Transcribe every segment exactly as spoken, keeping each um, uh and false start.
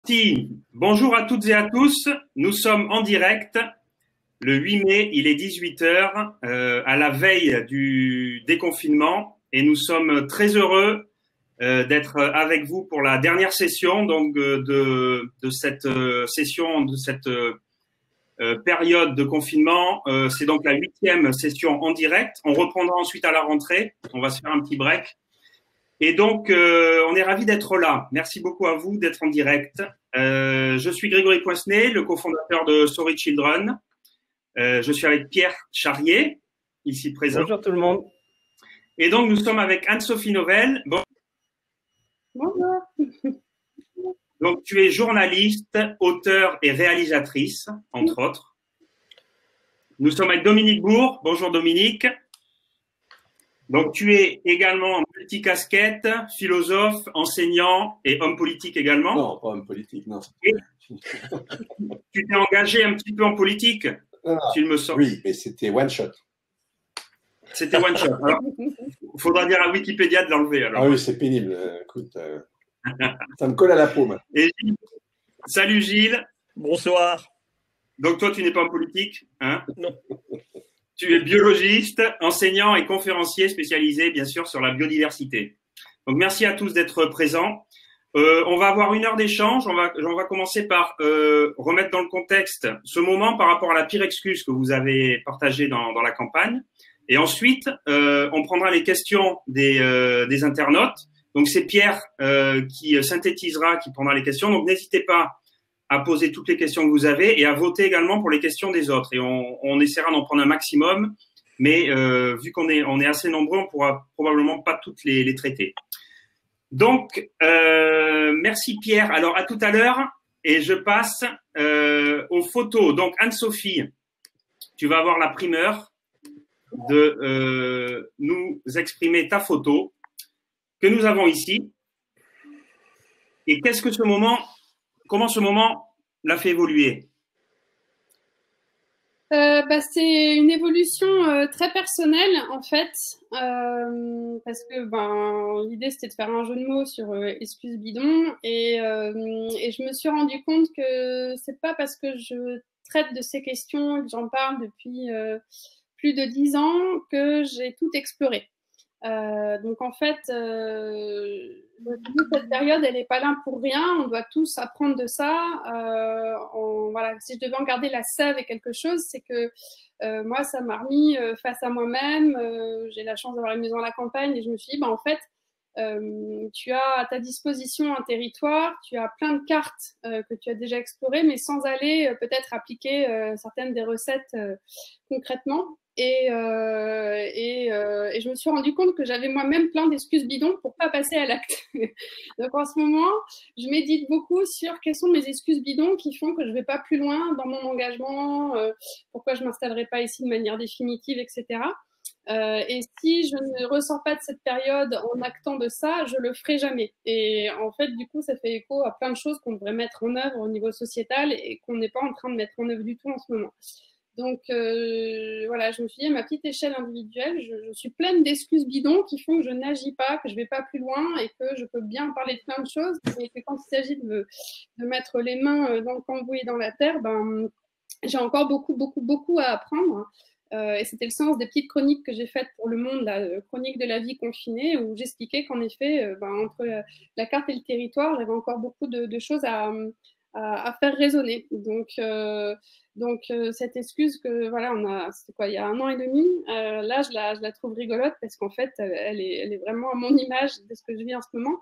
Si. Bonjour à toutes et à tous, nous sommes en direct le huit mai, il est dix-huit heures, euh, à la veille du déconfinement et nous sommes très heureux euh, d'être avec vous pour la dernière session donc euh, de, de cette euh, session, de cette euh, période de confinement. Euh, c'est donc la huitième session en direct, on reprendra ensuite à la rentrée, on va se faire un petit break. Et donc, euh, on est ravis d'être là. Merci beaucoup à vous d'être en direct. Euh, je suis Grégory Poincenet, le cofondateur de Sorry Children. Euh, je suis avec Pierre Charrier, ici présent. Bonjour tout le monde. Et donc, nous sommes avec Anne-Sophie Novelle. Bon. Bonjour. Donc, tu es journaliste, auteure et réalisatrice, entre oui. autres. Nous sommes avec Dominique Bourg. Bonjour Dominique. Donc, tu es également multicasquette, philosophe, enseignant et homme politique également. Non, pas homme politique, non. Et tu t'es engagé un petit peu en politique, ah, s'il me semble. Oui, mais c'était one shot. C'était one shot. Alors, il faudra dire à Wikipédia de l'enlever. Alors. Ah oui, c'est pénible. Écoute, euh, ça me colle à la peau. Moi. Et Gilles. Salut Gilles. Bonsoir. Donc toi, tu n'es pas en politique, hein? Non. Tu es biologiste, enseignant et conférencier spécialisé, bien sûr, sur la biodiversité. Donc, merci à tous d'être présents. Euh, on va avoir une heure d'échange. On va, on va commencer par euh, remettre dans le contexte ce moment par rapport à la pire excuse que vous avez partagée dans, dans la campagne. Et ensuite, euh, on prendra les questions des, euh, des internautes. Donc, c'est Pierre euh, qui synthétisera, qui prendra les questions. Donc, n'hésitez pas à poser toutes les questions que vous avez et à voter également pour les questions des autres. Et on, on essaiera d'en prendre un maximum, mais euh, vu qu'on est, on est assez nombreux, on pourra probablement pas toutes les, les traiter. Donc, euh, merci Pierre. Alors, à tout à l'heure, et je passe euh, aux photos. Donc, Anne-Sophie, tu vas avoir la primeur de euh, nous exprimer ta photo que nous avons ici. Et qu'est-ce que ce moment... Comment ce moment l'a fait évoluer? euh, bah, C'est une évolution euh, très personnelle, en fait, euh, parce que ben, l'idée, c'était de faire un jeu de mots sur euh, excuse bidon, et, euh, et je me suis rendu compte que c'est pas parce que je traite de ces questions, que j'en parle depuis euh, plus de dix ans, que j'ai tout exploré. Euh, donc en fait, euh, cette période, elle n'est pas là pour rien. On doit tous apprendre de ça. Euh, on, voilà, si je devais en garder la sève et quelque chose, c'est que euh, moi, ça m'a remis euh, face à moi-même. Euh, j'ai la chance d'avoir une maison à la campagne et je me suis dit, bah, en fait, euh, tu as à ta disposition un territoire, tu as plein de cartes euh, que tu as déjà explorées, mais sans aller euh, peut-être appliquer euh, certaines des recettes euh, concrètement. Et, euh, et, euh, et je me suis rendu compte que j'avais moi-même plein d'excuses bidons pour pas passer à l'acte. Donc en ce moment, je médite beaucoup sur quelles sont mes excuses bidons qui font que je vais pas plus loin dans mon engagement, euh, pourquoi je m'installerai pas ici de manière définitive, et cetera. Euh, et si je ne ressors pas de cette période en actant de ça, je le ferai jamais. Et en fait, du coup, ça fait écho à plein de choses qu'on devrait mettre en œuvre au niveau sociétal et qu'on n'est pas en train de mettre en œuvre du tout en ce moment. Donc euh, voilà, je me suis dit à ma petite échelle individuelle, je, je suis pleine d'excuses bidons qui font que je n'agis pas, que je vais pas plus loin et que je peux bien parler de plein de choses, mais que quand il s'agit de, de mettre les mains dans le cambouis et dans la terre, ben j'ai encore beaucoup, beaucoup, beaucoup à apprendre. Euh, et c'était le sens des petites chroniques que j'ai faites pour Le Monde, la chronique de la vie confinée, où j'expliquais qu'en effet, euh, ben, entre la, la carte et le territoire, j'avais encore beaucoup de, de choses à, à, à faire résonner. Donc euh, Donc euh, cette excuse que voilà, on a, c'était quoi, il y a un an et demi, euh, là je la, je la trouve rigolote parce qu'en fait elle est, elle est vraiment à mon image de ce que je vis en ce moment.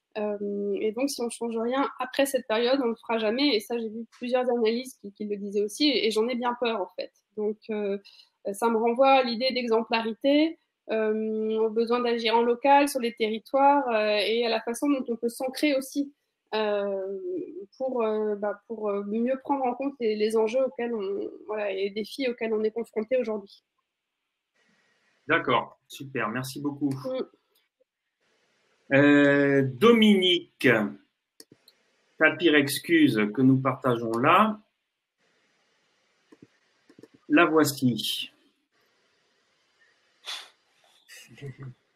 Euh, et donc si on change rien après cette période, on le fera jamais. Et ça, j'ai vu plusieurs analyses qui, qui le disaient aussi, et, et j'en ai bien peur en fait. Donc euh, ça me renvoie à l'idée d'exemplarité, euh, au besoin d'agir en local sur les territoires euh, et à la façon dont on peut s'ancrer aussi. Euh, pour, euh, bah, pour mieux prendre en compte les, les enjeux auxquels on, voilà, et les défis auxquels on est confronté aujourd'hui. D'accord, super, merci beaucoup. Mm. Euh, Dominique, ta pire excuse que nous partageons là, la voici.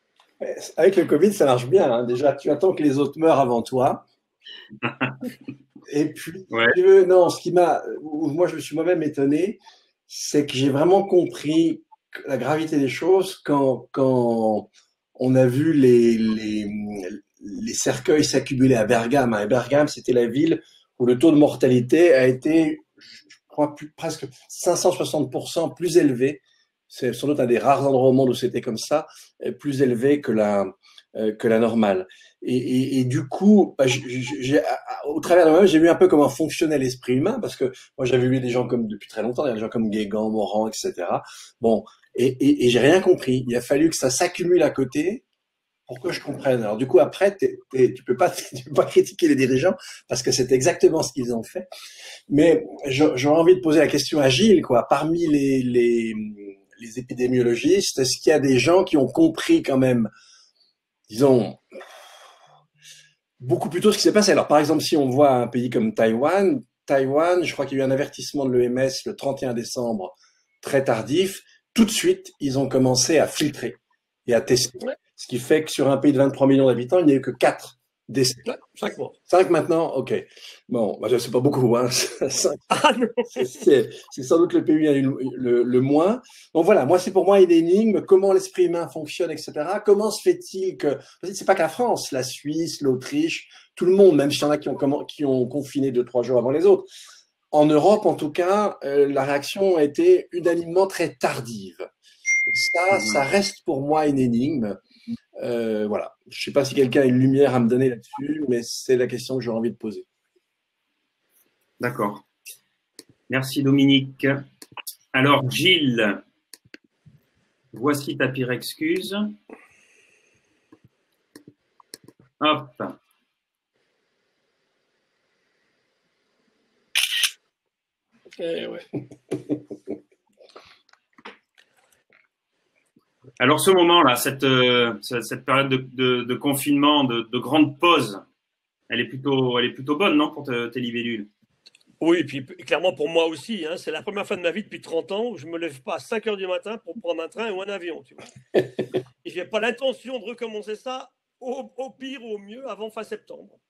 Avec le Covid, ça marche bien. Hein. Déjà, tu attends que les autres meurent avant toi. Et puis, Ouais. euh, non, ce qui m'a, moi je me suis moi-même étonné, c'est que j'ai vraiment compris la gravité des choses quand, quand on a vu les, les, les cercueils s'accumuler à Bergame. Et Bergame, c'était la ville où le taux de mortalité a été, je crois, plus, presque cinq cent soixante pour cent plus élevé. C'est sans doute un des rares endroits au monde où c'était comme ça, plus élevé que la, euh, que la normale. Et, et, et du coup, bah, j'ai, au travers de moi-même, j'ai vu un peu comment fonctionnait l'esprit humain, parce que moi j'avais vu des gens comme depuis très longtemps, des gens comme Guégan, Morand, et cetera. Bon, et, et, et j'ai rien compris. Il a fallu que ça s'accumule à côté pour que je comprenne. Alors du coup, après, t'es, t'es, tu peux pas, tu peux pas critiquer les dirigeants parce que c'est exactement ce qu'ils ont fait. Mais j'aurais envie de poser la question à Gilles, quoi. Parmi les, les, les épidémiologistes, est-ce qu'il y a des gens qui ont compris quand même, disons, beaucoup plus tôt ce qui s'est passé? Alors, par exemple, si on voit un pays comme Taïwan, Taïwan, je crois qu'il y a eu un avertissement de l'O M S le trente et un décembre, très tardif. Tout de suite, ils ont commencé à filtrer et à tester. Ce qui fait que sur un pays de vingt-trois millions d'habitants, il n'y a eu que quatre décès. Cinq mois. Cinq maintenant? Ok. Bon, bah, c'est pas beaucoup, hein. Cinq. Ah non. C'est, c'est sans doute le pays le, le, le moins. Donc voilà, moi, c'est pour moi une énigme. Comment l'esprit humain fonctionne, et cetera. Comment se fait-il que, c'est pas que la France, la Suisse, l'Autriche, tout le monde, même s'il y en a qui ont, qui ont confiné deux, trois jours avant les autres. En Europe, en tout cas, euh, la réaction a été unanimement très tardive. Ça, ça reste pour moi une énigme. Euh, voilà. Je ne sais pas si quelqu'un a une lumière à me donner là-dessus, mais c'est la question que j'aurais envie de poser. D'accord. Merci Dominique. Alors Gilles, voici ta pire excuse. Hop. Eh ouais. Alors ce moment-là, cette, euh, cette période de, de, de confinement, de, de grande pause, elle est plutôt, elle est plutôt bonne, non, pour te, tes libellules? Oui, et puis clairement pour moi aussi, hein, c'est la première fois de ma vie depuis trente ans où je me lève pas à cinq heures du matin pour prendre un train ou un avion. Tu vois. Et j'ai pas l'intention de recommencer ça au, au pire ou au mieux avant fin septembre.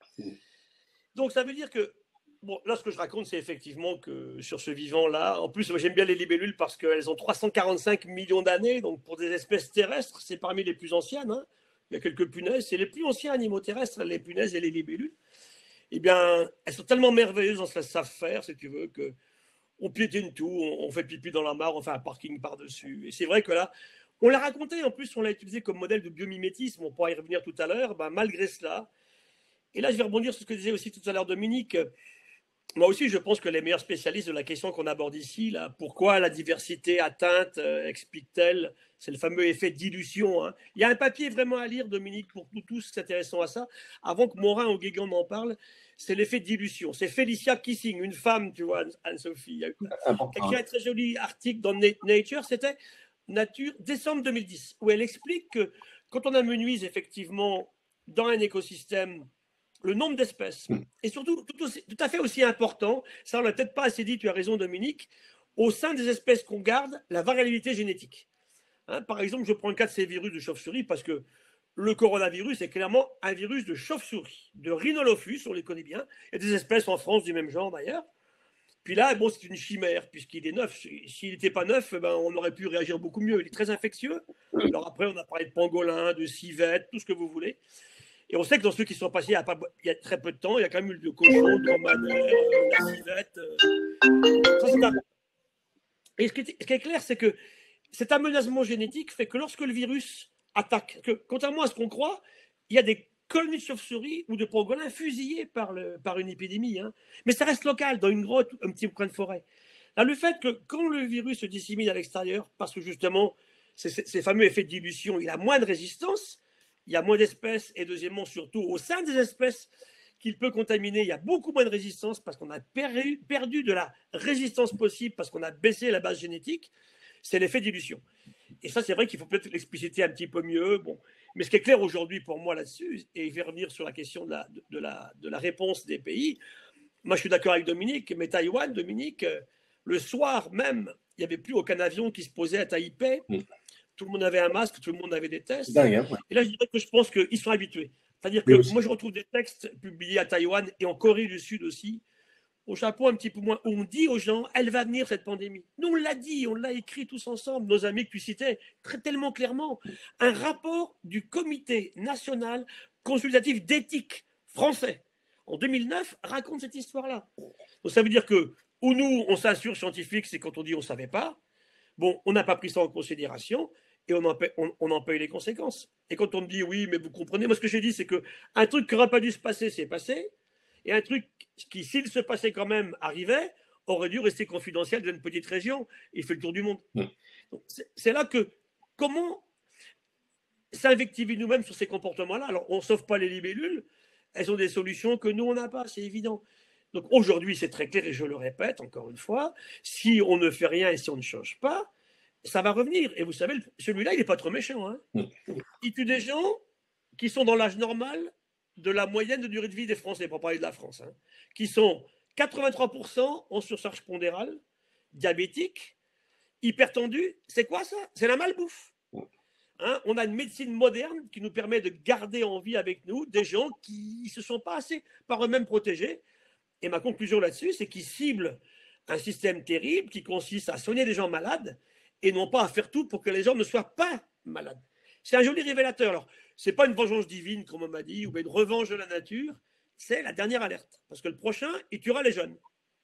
Donc ça veut dire que, bon, là ce que je raconte, c'est effectivement que sur ce vivant-là, en plus moi, j'aime bien les libellules parce qu'elles ont trois cent quarante-cinq millions d'années, donc pour des espèces terrestres, c'est parmi les plus anciennes. Hein. Il y a quelques punaises, c'est les plus anciens animaux terrestres, les punaises et les libellules. Eh bien, elles sont tellement merveilleuses, on se laisse faire, si tu veux, que on piétine tout, on fait pipi dans la mare, on fait un parking par-dessus. Et c'est vrai que là, on l'a raconté, en plus, on l'a utilisé comme modèle de biomimétisme, on pourra y revenir tout à l'heure, ben, malgré cela. Et là, je vais rebondir sur ce que disait aussi tout à l'heure Dominique. Moi aussi, je pense que les meilleurs spécialistes de la question qu'on aborde ici, là, pourquoi la diversité atteinte euh, explique-t-elle? C'est le fameux effet dilution. Hein. Il y a un papier vraiment à lire, Dominique, pour nous tous s'intéressons à ça. Avant que Morin ou Guégan n'en parle, c'est l'effet dilution. C'est Felicia Kissing, une femme, tu vois, Anne-Sophie. Elle a écrit un très joli article dans Nature, c'était Nature, décembre deux mille dix, où elle explique que quand on amenuise effectivement dans un écosystème le nombre d'espèces, et surtout tout, aussi, tout à fait aussi important, ça on l'a peut-être pas assez dit, tu as raison Dominique, au sein des espèces qu'on garde, la variabilité génétique. Hein, par exemple, je prends le cas de ces virus de chauve-souris parce que le coronavirus est clairement un virus de chauve-souris, de Rhinolophus, on les connaît bien. Il y a des espèces en France du même genre d'ailleurs. Puis là, bon, c'est une chimère puisqu'il est neuf. S'il n'était pas neuf, ben, on aurait pu réagir beaucoup mieux. Il est très infectieux. Alors après, on a parlé de pangolin, de civette, tout ce que vous voulez. Et on sait que dans ceux qui sont passés il y a, pas, il y a très peu de temps, il y a quand même eu le cochon, le dromadaire, la civette. Euh, ça, c'est un... Et ce qui, est, ce qui est clair, c'est que cet aménagement génétique fait que lorsque le virus attaque, que, contrairement à ce qu'on croit, il y a des colonies de chauves-souris ou de pangolins fusillés par, le, par une épidémie. Hein. Mais ça reste local, dans une grotte, un petit coin de forêt. Là, le fait que quand le virus se dissémine à l'extérieur, parce que justement, c'est, c'est, ces fameux effets de dilution, il a moins de résistance, il y a moins d'espèces, et deuxièmement, surtout, au sein des espèces qu'il peut contaminer, il y a beaucoup moins de résistance parce qu'on a perdu, perdu de la résistance possible, parce qu'on a baissé la base génétique, c'est l'effet dilution. Et ça, c'est vrai qu'il faut peut-être l'expliciter un petit peu mieux. Bon. Mais ce qui est clair aujourd'hui pour moi là-dessus, et je vais revenir sur la question de la, de, la, de la réponse des pays, moi je suis d'accord avec Dominique, mais Taïwan, Dominique, le soir même, il n'y avait plus aucun avion qui se posait à Taipei. Mmh. Tout le monde avait un masque, tout le monde avait des tests. Dingue, hein, ouais. Et là, je dirais que je pense qu'ils sont habitués. C'est-à-dire que moi, je retrouve des textes publiés à Taïwan et en Corée du Sud aussi, au Japon un petit peu moins, où on dit aux gens, elle va venir cette pandémie. Nous, on l'a dit, on l'a écrit tous ensemble, nos amis que tu citais, très tellement clairement. Un rapport du Comité national consultatif d'éthique français, en deux mille neuf, raconte cette histoire-là. Donc ça veut dire que, où nous, on s'assure scientifique, c'est quand on dit on ne savait pas. Bon, on n'a pas pris ça en considération et on en, paye, on, on en paye les conséquences. Et quand on me dit oui, mais vous comprenez, moi ce que j'ai dit, c'est qu'un truc qui n'aurait pas dû se passer, c'est passé. Et un truc qui, s'il se passait quand même, arrivait, aurait dû rester confidentiel dans une petite région. Il fait le tour du monde. Mmh. C'est là que, comment s'invectiver nous-mêmes sur ces comportements-là? Alors, on ne sauve pas les libellules. Elles ont des solutions que nous, on n'a pas, c'est évident. Donc, aujourd'hui, c'est très clair, et je le répète encore une fois, si on ne fait rien et si on ne change pas, ça va revenir. Et vous savez, celui-là, il n'est pas trop méchant. Hein. Mmh. Il tue des gens qui sont dans l'âge normal de la moyenne de durée de vie des Français, pour parler de la France, hein, qui sont quatre-vingt-trois pour cent en surcharge pondérale, diabétiques, hypertendus. C'est quoi ça? C'est la malbouffe. Hein, on a une médecine moderne qui nous permet de garder en vie avec nous des gens qui ne se sont pas assez par eux-mêmes protégés. Et ma conclusion là-dessus, c'est qu'ils ciblent un système terrible qui consiste à soigner des gens malades et non pas à faire tout pour que les gens ne soient pas malades. C'est un joli révélateur. Alors, ce n'est pas une vengeance divine, comme on m'a dit, ou une revanche de la nature, c'est la dernière alerte. Parce que le prochain, il tuera les jeunes.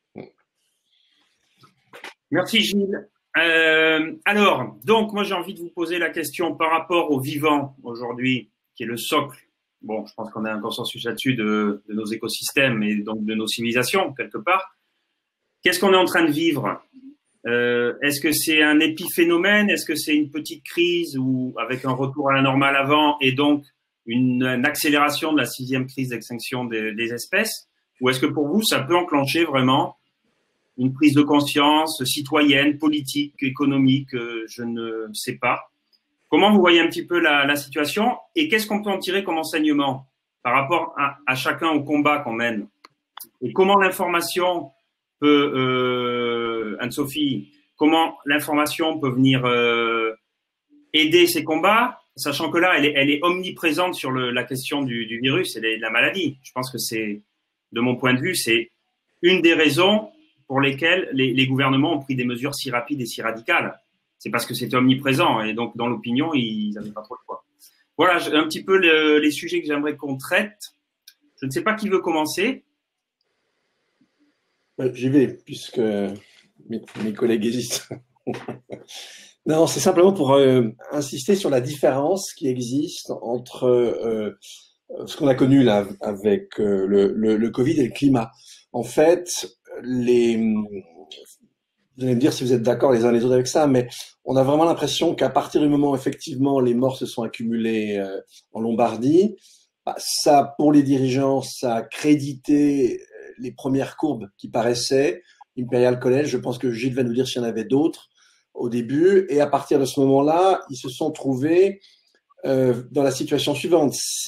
Merci Gilles. Euh, alors, donc, moi j'ai envie de vous poser la question par rapport au vivant aujourd'hui, qui est le socle. Bon, je pense qu'on a un consensus là-dessus de, de nos écosystèmes et donc de nos civilisations, quelque part. Qu'est-ce qu'on est en train de vivre? Euh, est-ce que c'est un épiphénomène? Est-ce que c'est une petite crise ou avec un retour à la normale avant et donc une, une accélération de la sixième crise d'extinction des, des espèces? Ou est-ce que pour vous, ça peut enclencher vraiment une prise de conscience citoyenne, politique, économique? euh, Je ne sais pas. Comment vous voyez un petit peu la, la situation et qu'est-ce qu'on peut en tirer comme enseignement par rapport à, à chacun au combat qu'on mène? Et comment l'information peut, euh, Anne-Sophie, comment l'information peut venir euh, aider ces combats, sachant que là, elle est, elle est omniprésente sur le, la question du, du virus et de la maladie. Je pense que c'est, de mon point de vue, c'est une des raisons pour lesquelles les, les gouvernements ont pris des mesures si rapides et si radicales. C'est parce que c'était omniprésent et donc dans l'opinion, ils n'avaient pas trop le choix. Voilà un petit peu le, les sujets que j'aimerais qu'on traite. Je ne sais pas qui veut commencer. J'y vais, puisque mes, mes collègues hésitent. Non, c'est simplement pour euh, insister sur la différence qui existe entre euh, ce qu'on a connu là avec euh, le, le, le Covid et le climat. En fait, les, vous allez me dire si vous êtes d'accord les uns les autres avec ça, mais on a vraiment l'impression qu'à partir du moment où effectivement les morts se sont accumulées euh, en Lombardie, bah, ça, pour les dirigeants, ça a crédité les premières courbes qui paraissaient, Imperial College, je pense que Gilles va nous dire s'il y en avait d'autres au début, et à partir de ce moment-là, ils se sont trouvés euh, dans la situation suivante. Ce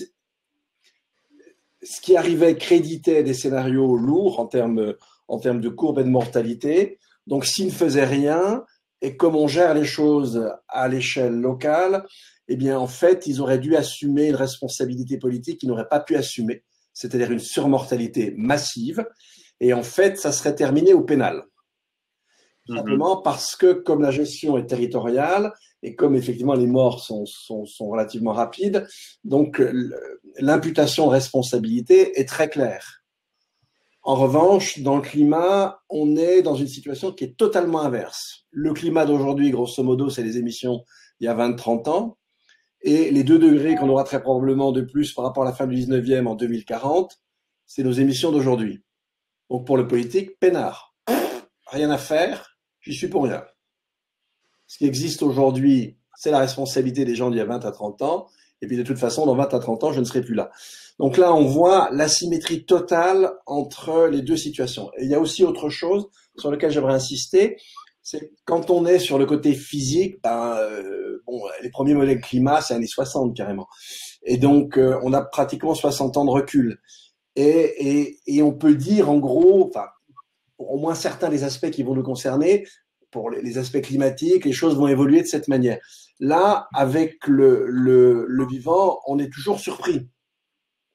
qui arrivait créditait des scénarios lourds en termes, en termes de courbes et de mortalité, donc s'ils ne faisaient rien, et comme on gère les choses à l'échelle locale, eh bien en fait, ils auraient dû assumer une responsabilité politique qu'ils n'auraient pas pu assumer, c'est-à-dire une surmortalité massive, et en fait, ça serait terminé au pénal. Mm-hmm. Simplement parce que, comme la gestion est territoriale, et comme effectivement les morts sont, sont, sont relativement rapides, donc l'imputation de responsabilité est très claire. En revanche, dans le climat, on est dans une situation qui est totalement inverse. Le climat d'aujourd'hui, grosso modo, c'est les émissions il y a vingt à trente ans, et les deux degrés qu'on aura très probablement de plus par rapport à la fin du dix-neuvième en deux mille quarante, c'est nos émissions d'aujourd'hui. Donc pour le politique, peinard. Rien à faire, j'y suis pour rien. Ce qui existe aujourd'hui, c'est la responsabilité des gens d'il y a vingt à trente ans, et puis de toute façon, dans vingt à trente ans, je ne serai plus là. Donc là, on voit l'asymétrie totale entre les deux situations. Et il y a aussi autre chose sur lequel j'aimerais insister, c'est quand on est sur le côté physique, ben, euh, bon, les premiers modèles climat, c'est années soixante carrément. Et donc, euh, on a pratiquement soixante ans de recul. Et, et, et on peut dire, en gros, enfin, au moins certains des aspects qui vont nous concerner, pour les, les aspects climatiques, les choses vont évoluer de cette manière. Là, avec le, le, le vivant, on est toujours surpris.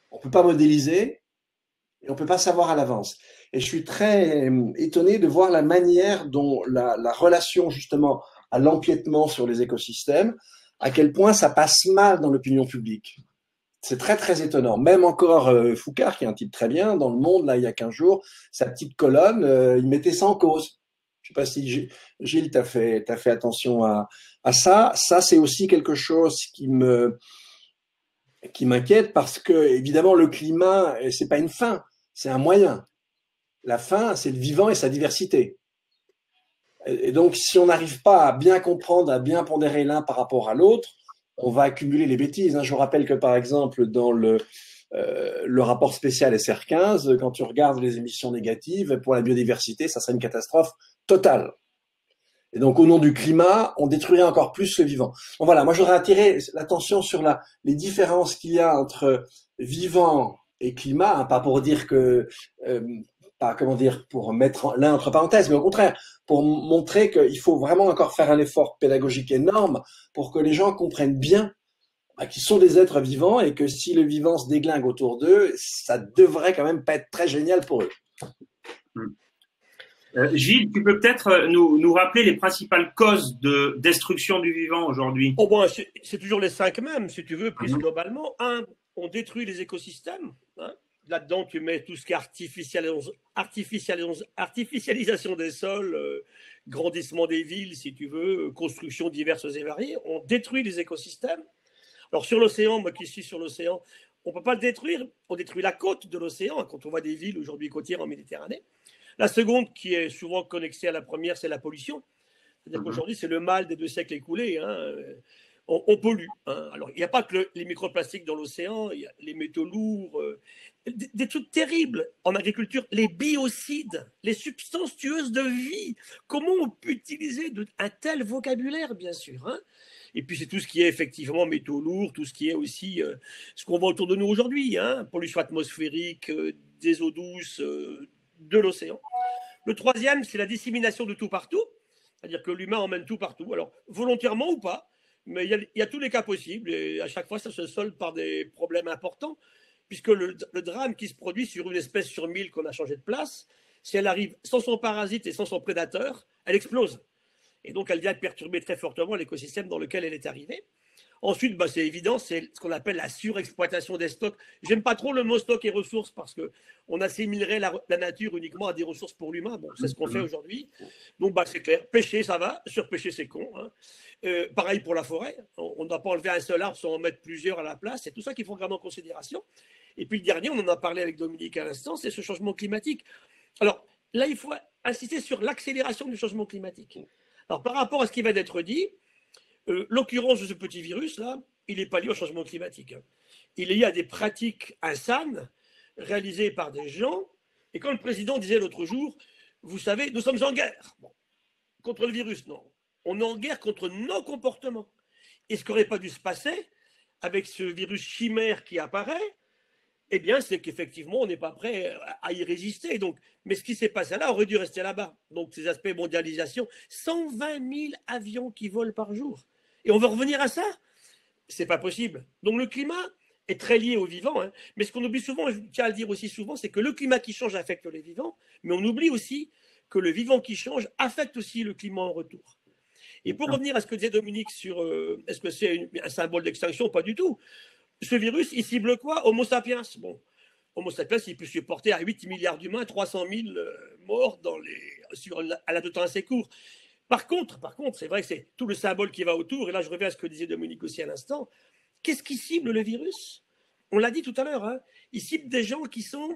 on ne peut pas modéliser et on ne peut pas savoir à l'avance. Et je suis très étonné de voir la manière dont la, la relation justement à l'empiètement sur les écosystèmes, à quel point ça passe mal dans l'opinion publique. C'est très, très étonnant. Même encore euh, Foucard, qui est un type très bien, dans Le Monde, là, il y a quinze jours, sa petite colonne, euh, il mettait ça en cause. Je ne sais pas si Gilles, tu as fait, t'as fait attention à, à ça. Ça, c'est aussi quelque chose qui me, qui m'inquiète parce que, évidemment, le climat, c'est pas une fin, c'est un moyen. La fin, c'est le vivant et sa diversité. Et donc, si on n'arrive pas à bien comprendre, à bien pondérer l'un par rapport à l'autre, on va accumuler les bêtises. Je vous rappelle que, par exemple, dans le, euh, le rapport spécial S R quinze, quand tu regardes les émissions négatives, pour la biodiversité, ça serait une catastrophe totale. Et donc, au nom du climat, on détruirait encore plus le vivant. Donc voilà, moi, j'aurais attiré l'attention sur la, les différences qu'il y a entre vivant et climat, hein, pas pour dire que... Euh, pas, comment dire, pour mettre l'un entre parenthèses, mais au contraire, pour montrer qu'il faut vraiment encore faire un effort pédagogique énorme pour que les gens comprennent bien bah, qu'ils sont des êtres vivants et que si le vivant se déglingue autour d'eux, ça devrait quand même pas être très génial pour eux. Euh, Gilles, tu peux peut-être nous, nous rappeler les principales causes de destruction du vivant aujourd'hui? Oh bon, c'est toujours les cinq mêmes, si tu veux, plus mmh. globalement. Un, on détruit les écosystèmes, hein. Là-dedans, tu mets tout ce qui est artificialis artificialis artificialisation des sols, euh, grandissement des villes, si tu veux, construction diverses et variées. On détruit les écosystèmes. Alors, sur l'océan, moi qui suis sur l'océan, on ne peut pas le détruire. On détruit la côte de l'océan, quand on voit des villes aujourd'hui côtières en Méditerranée. La seconde, qui est souvent connectée à la première, c'est la pollution. C'est-à-dire qu'aujourd'hui, c'est le mal des deux siècles écoulés. Hein. On, on pollue. Hein. Alors, il n'y a pas que le, les microplastiques dans l'océan, il y a les métaux lourds, euh, des, des trucs terribles en agriculture, les biocides, les substances tueuses de vie. Comment on peut utiliser de, un tel vocabulaire, bien sûr, hein. Et puis, c'est tout ce qui est effectivement métaux lourds, tout ce qui est aussi euh, ce qu'on voit autour de nous aujourd'hui, hein, pollution atmosphérique, euh, des eaux douces, euh, de l'océan. Le troisième, c'est la dissémination de tout partout, c'est-à-dire que l'humain emmène tout partout, alors volontairement ou pas, mais il y, a, il y a tous les cas possibles, et à chaque fois, ça se solde par des problèmes importants, puisque le, le drame qui se produit sur une espèce sur mille qu'on a changé de place, si elle arrive sans son parasite et sans son prédateur, elle explose. Et donc, elle vient perturber très fortement l'écosystème dans lequel elle est arrivée. Ensuite, bah, c'est évident, c'est ce qu'on appelle la surexploitation des stocks. J'aime pas trop le mot stock et ressources parce qu'on assimilerait la, la nature uniquement à des ressources pour l'humain. Bon, c'est ce qu'on fait aujourd'hui. Donc, bah, c'est clair, pêcher, ça va. Surpêcher, c'est con. Hein. Euh, pareil pour la forêt. On ne doit pas enlever un seul arbre sans en mettre plusieurs à la place. C'est tout ça qu'il faut prendre en considération. Et puis, le dernier, on en a parlé avec Dominique à l'instant, c'est ce changement climatique. Alors, là, il faut insister sur l'accélération du changement climatique. Alors, par rapport à ce qui va d'être dit, Euh, l'occurrence de ce petit virus-là, il n'est pas lié au changement climatique. Il est lié à des pratiques insanes réalisées par des gens. Et quand le président disait l'autre jour, vous savez, nous sommes en guerre. Bon, contre le virus, non. On est en guerre contre nos comportements. Et ce qui n'aurait pas dû se passer avec ce virus chimère qui apparaît, eh bien, c'est qu'effectivement, on n'est pas prêt à y résister. Donc, mais ce qui s'est passé là aurait dû rester là-bas. Donc, ces aspects mondialisation, cent vingt mille avions qui volent par jour. Et on veut revenir à ça? C'est pas possible. Donc, le climat est très lié aux vivants. Hein. Mais ce qu'on oublie souvent, et je tiens à le dire aussi souvent, c'est que le climat qui change affecte les vivants. Mais on oublie aussi que le vivant qui change affecte aussi le climat en retour. Et pour revenir à ce que disait Dominique sur euh, est-ce que c'est un symbole d'extinction? Pas du tout. Ce virus, il cible quoi? Homo sapiens. Bon, Homo sapiens, il peut supporter à huit milliards d'humains, trois cent mille euh, morts dans les, sur, à la de temps assez court. Par contre, par contre, c'est vrai que c'est tout le symbole qui va autour. Et là, je reviens à ce que disait Dominique aussi à l'instant. Qu'est-ce qui cible le virus? On l'a dit tout à l'heure. Hein, il cible des gens qui sont,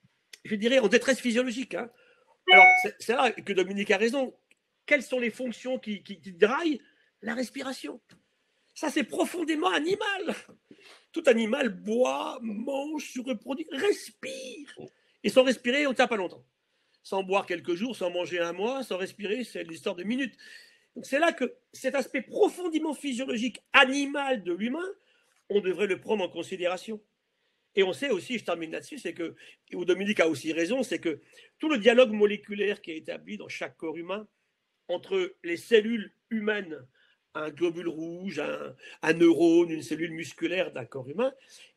je dirais, en détresse physiologique. Hein. Alors, c'est là que Dominique a raison. Quelles sont les fonctions qui, qui, qui draillent? La respiration. Ça, c'est profondément animal. Tout animal boit, mange, se reproduit, respire. Et sans respirer, on ne tient pas longtemps. Sans boire quelques jours, sans manger un mois, sans respirer, c'est l'histoire de minutes. Donc c'est là que cet aspect profondément physiologique, animal de l'humain, on devrait le prendre en considération. Et on sait aussi, je termine là-dessus, c'est que, où Dominique a aussi raison, c'est que tout le dialogue moléculaire qui est établi dans chaque corps humain, entre les cellules humaines, un globule rouge, un, un neurone, une cellule musculaire d'un corps humain,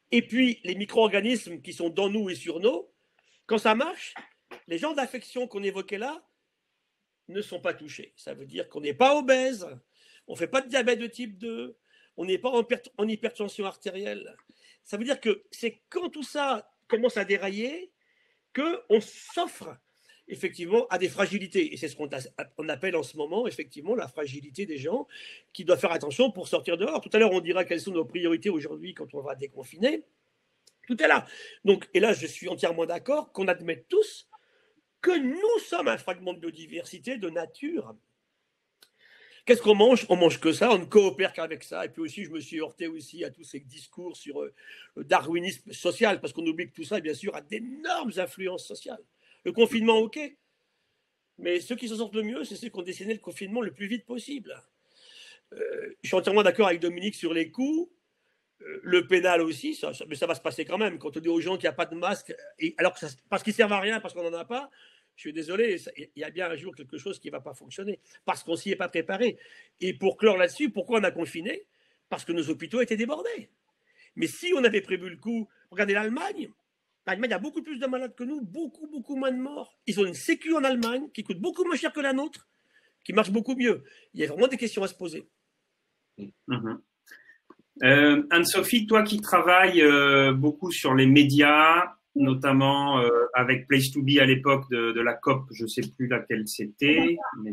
Et puis, les micro-organismes qui sont dans nous et sur nous, quand ça marche, les gens d'affection qu'on évoquait là ne sont pas touchés. Ça veut dire qu'on n'est pas obèse, on ne fait pas de diabète de type deux, on n'est pas en hypertension artérielle. Ça veut dire que c'est quand tout ça commence à dérailler qu'on s'offre effectivement à des fragilités. Et c'est ce qu'on appelle en ce moment effectivement la fragilité des gens qui doivent faire attention pour sortir dehors. Tout à l'heure, on dira quelles sont nos priorités aujourd'hui quand on va déconfiner. Tout est là. Donc, et là, je suis entièrement d'accord qu'on admette tous que nous sommes un fragment de biodiversité, de nature. Qu'est-ce qu'on mange? On mange que ça, on ne coopère qu'avec ça. Et puis aussi, je me suis heurté aussi à tous ces discours sur le darwinisme social, parce qu'on oublie que tout ça, bien sûr, a d'énormes influences sociales. Le confinement, ok. Mais ceux qui s'en sortent le mieux, c'est ceux qui ont dessiné le confinement le plus vite possible. Euh, je suis entièrement d'accord avec Dominique sur les coûts. Euh, le pénal aussi, ça, ça, mais ça va se passer quand même. Quand on dit aux gens qu'il n'y a pas de masque, et, alors que ça, parce qu'ils ne servent à rien, parce qu'on n'en a pas, je suis désolé, il y a bien un jour quelque chose qui ne va pas fonctionner, parce qu'on ne s'y est pas préparé. Et pour clore là-dessus, pourquoi on a confiné? Parce que nos hôpitaux étaient débordés. Mais si on avait prévu le coup, regardez l'Allemagne. L'Allemagne a beaucoup plus de malades que nous, beaucoup, beaucoup moins de morts. Ils ont une sécu en Allemagne qui coûte beaucoup moins cher que la nôtre, qui marche beaucoup mieux. Il y a vraiment des questions à se poser. Mmh. Euh, Anne-Sophie, toi qui travailles euh, beaucoup sur les médias, notamment euh, avec Place to Be à l'époque de, de la COP, je ne sais plus laquelle c'était, mais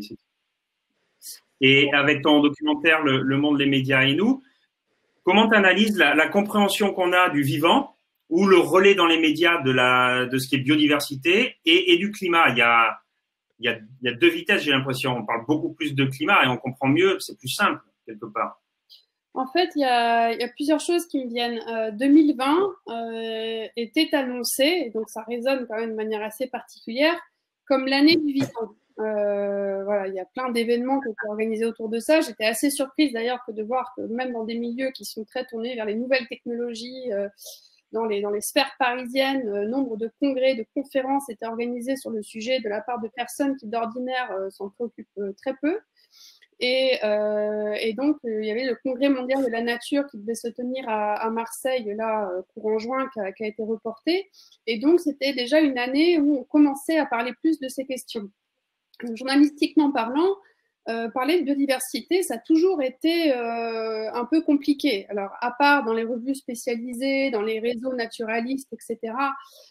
et avec ton documentaire le, le monde, les médias et nous, comment tu analyses la, la compréhension qu'on a du vivant ou le relais dans les médias de, la, de ce qui est biodiversité et, et du climat? Il y a, il y a, il y a deux vitesses, j'ai l'impression. On parle beaucoup plus de climat et on comprend mieux, c'est plus simple quelque part. En fait, il y a, il y a plusieurs choses qui me viennent. Euh, deux mille vingt euh, était annoncé, et donc ça résonne quand même de manière assez particulière, comme l'année du vivant. Euh, voilà, il y a plein d'événements qui ont été organisés autour de ça. J'étais assez surprise d'ailleurs que de voir que même dans des milieux qui sont très tournés vers les nouvelles technologies, euh, dans les, dans les sphères parisiennes, euh, nombre de congrès, de conférences étaient organisés sur le sujet de la part de personnes qui d'ordinaire euh, s'en préoccupent euh, très peu. Et, euh, et donc, euh, il y avait le Congrès mondial de la nature qui devait se tenir à, à Marseille, là, courant juin, qui a, qui a été reporté. Et donc, c'était déjà une année où on commençait à parler plus de ces questions. Journalistiquement parlant, euh, parler de biodiversité, ça a toujours été euh, un peu compliqué. Alors, à part dans les revues spécialisées, dans les réseaux naturalistes, et cetera,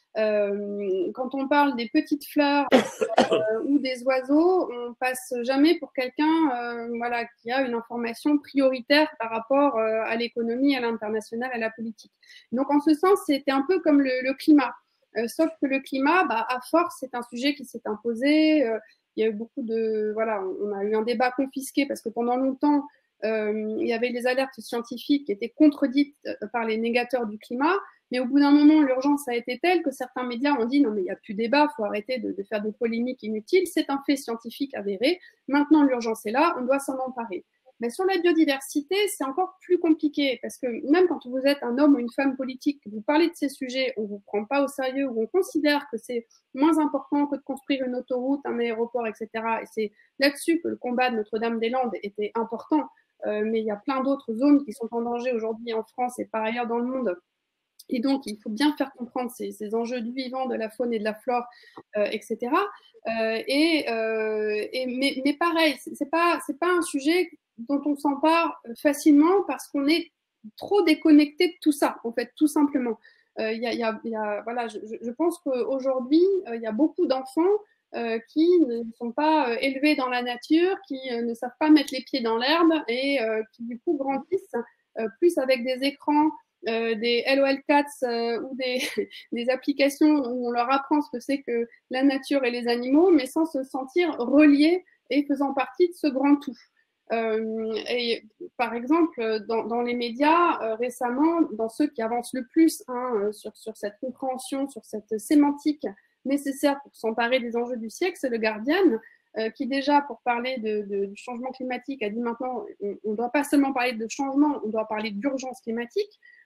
euh, quand on parle des petites fleurs euh, ou des oiseaux, on passe jamais pour quelqu'un euh, voilà, qui a une information prioritaire par rapport euh, à l'économie, à l'international, à la politique. Donc, en ce sens, c'était un peu comme le, le climat. Euh, sauf que le climat, bah, à force, c'est un sujet qui s'est imposé. Euh, il y a eu beaucoup de... Voilà, on a eu un débat confisqué parce que pendant longtemps, euh, il y avait les alertes scientifiques qui étaient contredites par les négateurs du climat. Mais au bout d'un moment, l'urgence a été telle que certains médias ont dit non, mais il n'y a plus de débat, il faut arrêter de, de faire des polémiques inutiles. C'est un fait scientifique avéré. Maintenant, l'urgence est là, on doit s'en emparer. Mais sur la biodiversité, c'est encore plus compliqué parce que même quand vous êtes un homme ou une femme politique, que vous parlez de ces sujets, on ne vous prend pas au sérieux ou on considère que c'est moins important que de construire une autoroute, un aéroport, et cetera. Et c'est là-dessus que le combat de Notre-Dame-des-Landes était important. Euh, mais il y a plein d'autres zones qui sont en danger aujourd'hui en France et par ailleurs dans le monde. Et donc, il faut bien faire comprendre ces, ces enjeux du vivant, de la faune et de la flore, euh, et cetera. Euh, et, euh, et, mais, mais pareil, c'est pas, c'est pas un sujet dont on s'empare facilement parce qu'on est trop déconnecté de tout ça, en fait, tout simplement. Euh, y a, y a, y a, voilà, je, je pense qu'aujourd'hui, il euh, y a beaucoup d'enfants euh, qui ne sont pas euh, élevés dans la nature, qui euh, ne savent pas mettre les pieds dans l'herbe et euh, qui, du coup, grandissent euh, plus avec des écrans, Euh, des L O L quatre euh, ou des, des applications où on leur apprend ce que c'est que la nature et les animaux, mais sans se sentir reliés et faisant partie de ce grand tout. Euh, et par exemple, dans, dans les médias, euh, récemment, dans ceux qui avancent le plus hein, sur, sur cette compréhension, sur cette sémantique nécessaire pour s'emparer des enjeux du siècle, c'est le Guardian, euh, qui déjà, pour parler de, de, du changement climatique, a dit maintenant, on ne doit pas seulement parler de changement, on doit parler d'urgence climatique.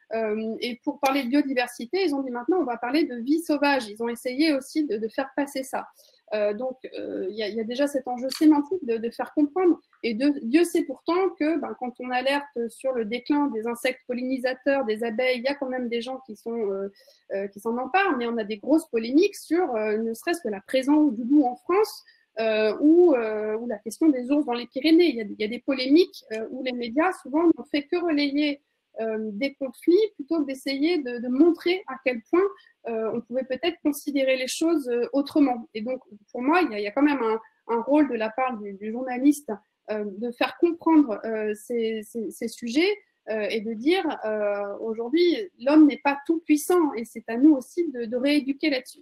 Euh, et pour parler de biodiversité, ils ont dit maintenant on va parler de vie sauvage. Ils ont essayé aussi de, de faire passer ça. Euh, donc il euh, y, y a déjà cet enjeu sémantique de, de faire comprendre. Et de, Dieu sait pourtant que ben, quand on alerte sur le déclin des insectes pollinisateurs, des abeilles, il y a quand même des gens qui sont euh, euh, qui s'en emparent, mais on a des grosses polémiques sur euh, ne serait-ce que la présence du loup en France. Euh, ou, euh, ou la question des ours dans les Pyrénées. Il y a, il y a des polémiques euh, où les médias souvent n'ont fait que relayer euh, des conflits plutôt que d'essayer de, de montrer à quel point euh, on pouvait peut-être considérer les choses euh, autrement. Et donc, pour moi, il y a, il y a quand même un, un rôle de la part du, du journaliste euh, de faire comprendre euh, ces, ces, ces sujets euh, et de dire euh, aujourd'hui, l'homme n'est pas tout puissant et c'est à nous aussi de, de rééduquer là-dessus.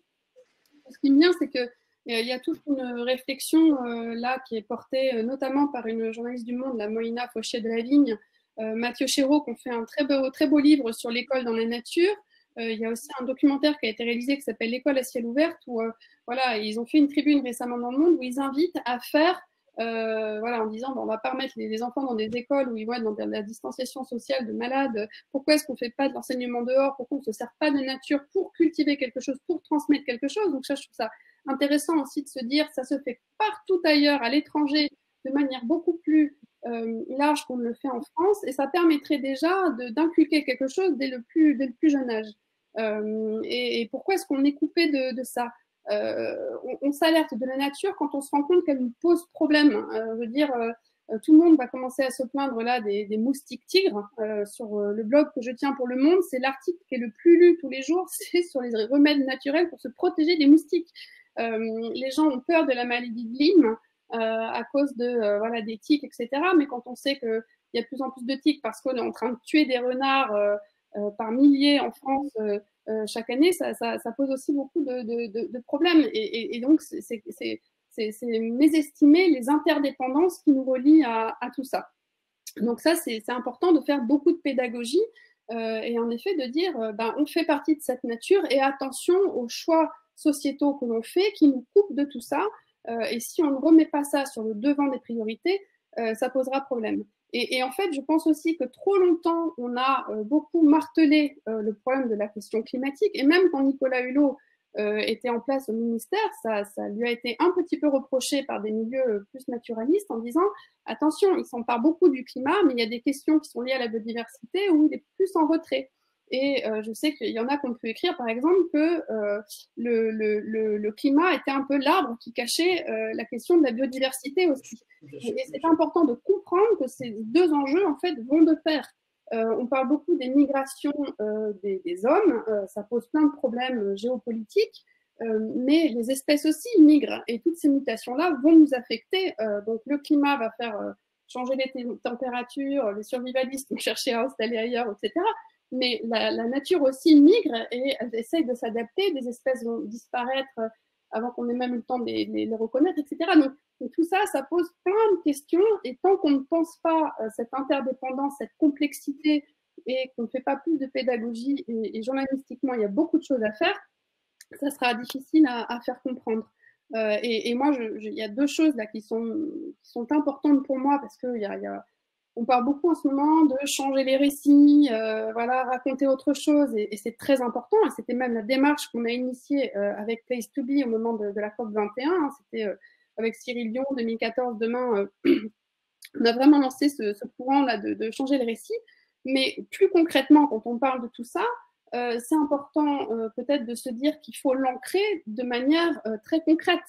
Ce qui me vient, c'est que il y a toute une réflexion euh, là qui est portée euh, notamment par une journaliste du Monde, la Moïna Fauché de la Vigne, euh, Mathieu Chéreau, qui ont fait un très beau, très beau livre sur l'école dans la nature. Euh, il y a aussi un documentaire qui a été réalisé qui s'appelle L'école à ciel ouvert, où euh, voilà, ils ont fait une tribune récemment dans le Monde où ils invitent à faire, euh, voilà, en disant bon, on ne va pas remettre les, les enfants dans des écoles où ils vont être dans de la distanciation sociale de malades. Pourquoi est-ce qu'on ne fait pas de l'enseignement dehors? Pourquoi on ne se sert pas de nature pour cultiver quelque chose, pour transmettre quelque chose? Donc ça, je trouve ça intéressant aussi de se dire ça se fait partout ailleurs, à l'étranger, de manière beaucoup plus euh, large qu'on le fait en France, et ça permettrait déjà de, d'inculquer quelque chose dès le plus, dès le plus jeune âge. Euh, et, et pourquoi est-ce qu'on est coupé de, de ça? euh, on, on s'alerte de la nature quand on se rend compte qu'elle nous pose problème. Euh, je veux dire, euh, tout le monde va commencer à se plaindre là des, des moustiques tigres. Euh, sur le blog que je tiens pour Le Monde, c'est l'article qui est le plus lu tous les jours, c'est sur les remèdes naturels pour se protéger des moustiques. Euh, les gens ont peur de la maladie de Lyme euh, à cause de euh, voilà des tiques, et cetera. Mais quand on sait qu'il y a de plus en plus de tiques parce qu'on est en train de tuer des renards euh, euh, par milliers en France euh, euh, chaque année, ça, ça, ça pose aussi beaucoup de, de, de, de problèmes. Et, et, et donc c'est, c'est, c'est, c'est, c'est mésestimer les interdépendances qui nous relient à, à tout ça. Donc ça, c'est, c'est important de faire beaucoup de pédagogie euh, et en effet de dire, euh, ben, on fait partie de cette nature et attention aux choix sociétaux que l'on fait qui nous coupent de tout ça. Euh, et si on ne remet pas ça sur le devant des priorités, euh, ça posera problème. Et, et en fait, je pense aussi que trop longtemps, on a euh, beaucoup martelé euh, le problème de la question climatique. Et même quand Nicolas Hulot euh, était en place au ministère, ça, ça lui a été un petit peu reproché par des milieux plus naturalistes en disant attention, il s'empare beaucoup du climat, mais il y a des questions qui sont liées à la biodiversité où il est plus en retrait. Et euh, je sais qu'il y en a qui ont pu écrire, par exemple, que euh, le, le, le, le climat était un peu l'arbre qui cachait euh, la question de la biodiversité aussi. Et, et c'est important de comprendre que ces deux enjeux, en fait, vont de pair. Euh, on parle beaucoup des migrations euh, des, des hommes, euh, ça pose plein de problèmes géopolitiques, euh, mais les espèces aussi migrent, et toutes ces mutations-là vont nous affecter. Euh, donc le climat va faire euh, changer les t- températures, les survivalistes vont chercher à installer ailleurs, et cetera. Mais la, la nature aussi migre et elle essaye de s'adapter, des espèces vont disparaître avant qu'on ait même eu le temps de les, les, les reconnaître, et cetera. Donc, donc tout ça, ça pose plein de questions et tant qu'on ne pense pas euh, cette interdépendance, cette complexité et qu'on ne fait pas plus de pédagogie et, et journalistiquement, il y a beaucoup de choses à faire, ça sera difficile à, à faire comprendre. Euh, et, et moi, je, je, il y a deux choses là qui sont, qui sont importantes pour moi parce que il y a, il y a on parle beaucoup en ce moment de changer les récits, euh, voilà, raconter autre chose, et, et c'est très important. Et c'était même la démarche qu'on a initiée euh, avec Place to Be au moment de, de la COP vingt et un. Hein, c'était euh, avec Cyril Dion, deux mille quatorze, demain, euh, on a vraiment lancé ce, ce courant-là de, de changer les récits. Mais plus concrètement, quand on parle de tout ça, euh, c'est important euh, peut-être de se dire qu'il faut l'ancrer de manière euh, très concrète.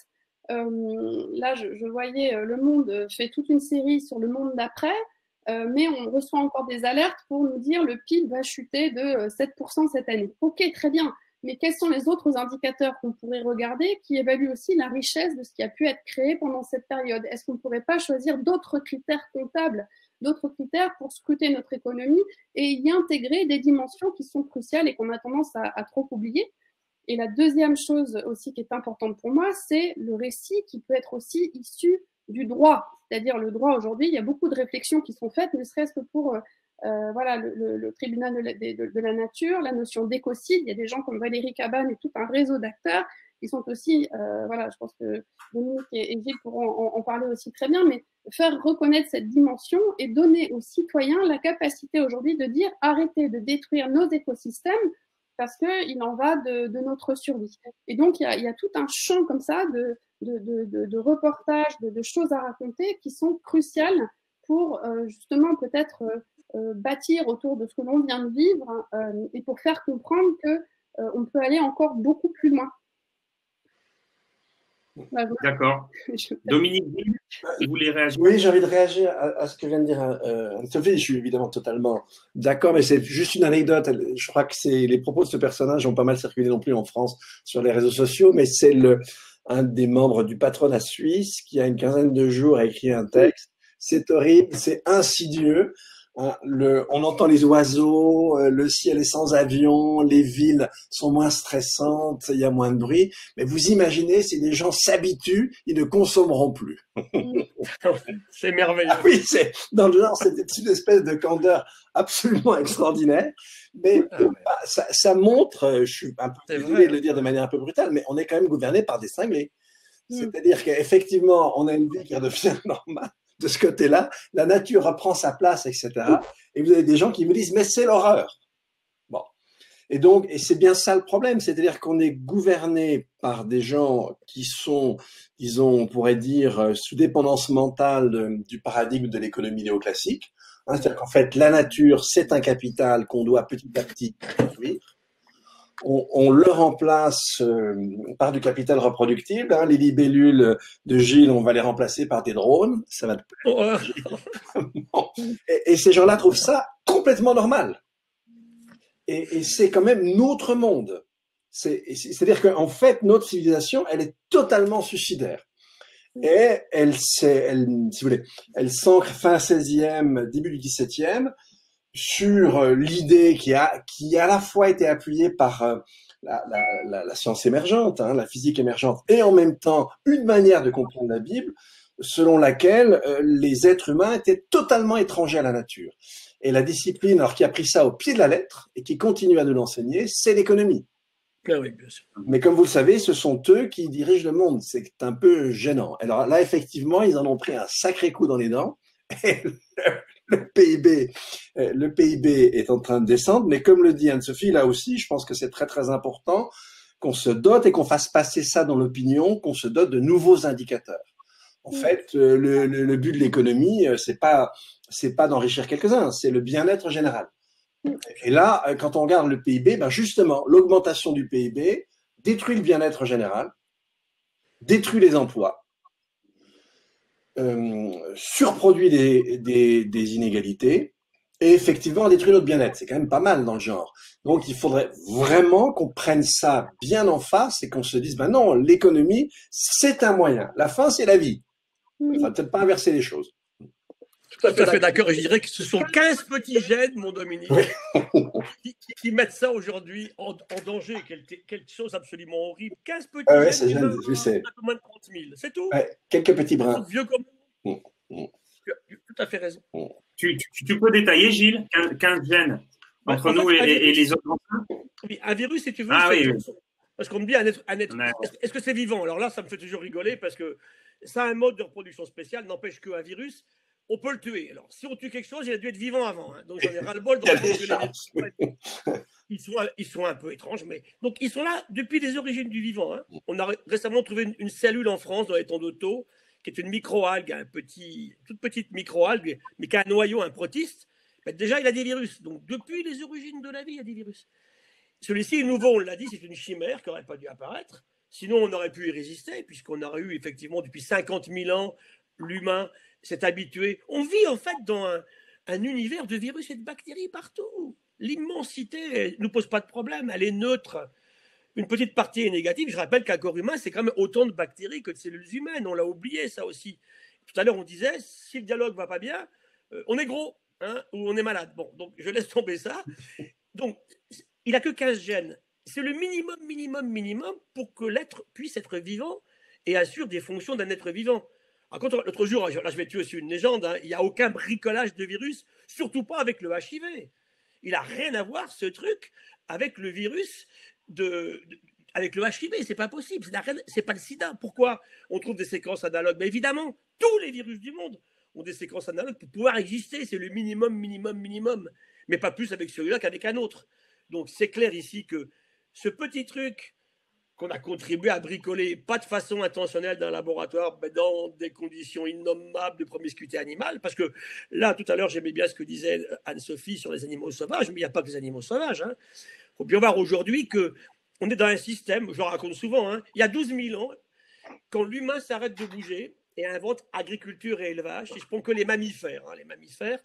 Euh, là, je, je voyais euh, Le Monde fait toute une série sur le monde d'après. Euh, mais on reçoit encore des alertes pour nous dire le P I B va chuter de sept pour cent cette année. Ok, très bien. Mais quels sont les autres indicateurs qu'on pourrait regarder qui évaluent aussi la richesse de ce qui a pu être créé pendant cette période? Est-ce qu'on ne pourrait pas choisir d'autres critères comptables, d'autres critères pour scruter notre économie et y intégrer des dimensions qui sont cruciales et qu'on a tendance à, à trop oublier? Et la deuxième chose aussi qui est importante pour moi, c'est le récit qui peut être aussi issu du droit. C'est-à-dire le droit aujourd'hui, il y a beaucoup de réflexions qui sont faites, ne serait-ce que pour euh, voilà, le, le, le tribunal de la, de, de la nature, la notion d'écocide. Il y a des gens comme Valérie Cabane et tout un réseau d'acteurs ils sont aussi, euh, voilà, je pense que Dominique et, et Gilles pourront en, en parler aussi très bien, mais faire reconnaître cette dimension et donner aux citoyens la capacité aujourd'hui de dire arrêtez de détruire nos écosystèmes parce qu'il en va de, de notre survie. Et donc, il y a, il y a tout un champ comme ça de, de, de, de, de reportages, de, de choses à raconter qui sont cruciales pour euh, justement peut-être euh, euh, bâtir autour de ce que l'on vient de vivre euh, et pour faire comprendre que euh, on peut aller encore beaucoup plus loin. D'accord. Dominique, vous voulez réagir? Oui, j'ai envie de réagir à, à ce que vient de dire euh, Anne-Sophie. Je suis évidemment totalement d'accord, mais c'est juste une anecdote. Je crois que c'est les propos de ce personnage ont pas mal circulé non plus en France sur les réseaux sociaux, mais c'est le un des membres du patronat suisse qui a une quinzaine de jours a écrit un texte. C'est horrible, c'est insidieux. Le, on entend les oiseaux, le ciel est sans avion, les villes sont moins stressantes, il y a moins de bruit. Mais vous imaginez, si les gens s'habituent, ils ne consommeront plus. C'est merveilleux. Ah oui, c'est dans le genre, c'était une espèce de candeur absolument extraordinaire. Mais ah ouais. bah, ça, ça montre, je suis un peu désolé de le dire de manière un peu brutale, mais on est quand même gouverné par des cinglés. Mm. C'est-à-dire qu'effectivement, on a une vie qui redevient normale. De ce côté-là, la nature reprend sa place, et cetera. Et vous avez des gens qui vous disent, mais c'est l'horreur. Bon. Et donc, et c'est bien ça le problème, c'est-à-dire qu'on est gouverné par des gens qui sont, disons, on pourrait dire, sous dépendance mentale du paradigme de l'économie néoclassique. Hein, c'est-à-dire qu'en fait, la nature, c'est un capital qu'on doit petit à petit construire. On, on le remplace euh, par du capital reproductible. Hein. Les libellules de Gilles, on va les remplacer par des drones. Ça va te plaire. Bon. et, et ces gens-là trouvent ça complètement normal. Et, et c'est quand même notre monde. C'est, c'est-à-dire qu'en fait, notre civilisation, elle est totalement suicidaire. Et elle, elle, si vous voulez, elle s'ancre fin seizième, début du dix-septième. Sur l'idée qui a, qui a à la fois été appuyée par euh, la, la, la, la science émergente, hein, la physique émergente, et en même temps une manière de comprendre la Bible, selon laquelle euh, les êtres humains étaient totalement étrangers à la nature. Et la discipline, alors qui a pris ça au pied de la lettre et qui continue à nous l'enseigner, c'est l'économie. Ah oui, bien sûr. Mais comme vous le savez, ce sont eux qui dirigent le monde. C'est un peu gênant. Alors là, effectivement, ils en ont pris un sacré coup dans les dents. Et le P I B, le P I B est en train de descendre, mais comme le dit Anne-Sophie, là aussi, je pense que c'est très très important qu'on se dote et qu'on fasse passer ça dans l'opinion, qu'on se dote de nouveaux indicateurs. En fait, le, le, le but de l'économie, c'est pas c'est pas d'enrichir quelques-uns, c'est le bien-être général. Et là, quand on regarde le P I B, ben justement, l'augmentation du P I B détruit le bien-être général, détruit les emplois. Euh, surproduit des, des, des inégalités et effectivement détruit notre bien-être. C'est quand même pas mal dans le genre. Donc il faudrait vraiment qu'on prenne ça bien en face et qu'on se dise, ben non, l'économie, c'est un moyen. La fin, c'est la vie. Il ne faut peut-être pas inverser les choses. Tout à fait, fait d'accord. Et je dirais que ce sont quinze petits gènes, mon Dominique, qui, qui mettent ça aujourd'hui en, en danger. Quelle, quelle chose absolument horrible. quinze petits ah ouais, gènes, gêne, je sais. moins de trente mille. C'est tout. Ouais, quelques petits brins. Vieux comme mmh, mmh. Tu as tout à fait raison. Mmh. Tu, tu, tu peux détailler, Gilles, quinze gènes entre nous et, et les autres enfants? Oui, un virus, si tu veux. Ah, oui, oui. Parce qu'on me dit, un être, un être, est-ce que c'est vivant? Alors là, ça me fait toujours rigoler parce que ça a un mode de reproduction spécial, n'empêche qu'un virus, on peut le tuer. Alors, si on tue quelque chose, il a dû être vivant avant. Hein. Donc, j'en ai ras-le-bol. Ils sont, ils sont un peu étranges, mais donc ils sont là depuis les origines du vivant. Hein. On a récemment trouvé une, une cellule en France dans les temps d'Otto, qui est une microalgue, un petit, toute petite microalgue, mais qui a un noyau, un protiste. Ben déjà, il a des virus. Donc, depuis les origines de la vie, il y a des virus. Celui-ci est nouveau, on l'a dit, c'est une chimère qui n'aurait pas dû apparaître. Sinon, on aurait pu y résister, puisqu'on aurait eu effectivement depuis cinquante mille ans, l'humain s'est habitué. On vit en fait dans un, un univers de virus et de bactéries partout. L'immensité ne nous pose pas de problème, elle est neutre. Une petite partie est négative. Je rappelle qu'un corps humain, c'est quand même autant de bactéries que de cellules humaines. On l'a oublié, ça aussi. Tout à l'heure, on disait, si le dialogue ne va pas bien, euh, on est gros, hein, ou on est malade. Bon, donc je laisse tomber ça. Donc, il n'a que quinze gènes. C'est le minimum, minimum, minimum pour que l'être puisse être vivant et assure des fonctions d'un être vivant. Alors, quand l'autre jour, là je vais tuer aussi une légende, hein, il n'y a aucun bricolage de virus, surtout pas avec le H I V. Il n'a rien à voir, ce truc, avec le virus de, de, avec le H I V, c'est pas possible, c'est pas le sida. Pourquoi on trouve des séquences analogues? Mais évidemment, tous les virus du monde ont des séquences analogues pour pouvoir exister, c'est le minimum, minimum, minimum, mais pas plus avec celui-là qu'avec un autre. Donc c'est clair ici que ce petit truc qu'on a contribué à bricoler, pas de façon intentionnelle dans un laboratoire, mais dans des conditions innommables de promiscuité animale, parce que là, tout à l'heure, j'aimais bien ce que disait Anne-Sophie sur les animaux sauvages, mais il n'y a pas que les animaux sauvages. Il hein. faut bien voir aujourd'hui qu'on est dans un système, je le raconte souvent, hein, il y a douze mille ans, quand l'humain s'arrête de bouger et invente agriculture et élevage, si je prends que les mammifères, hein, les mammifères,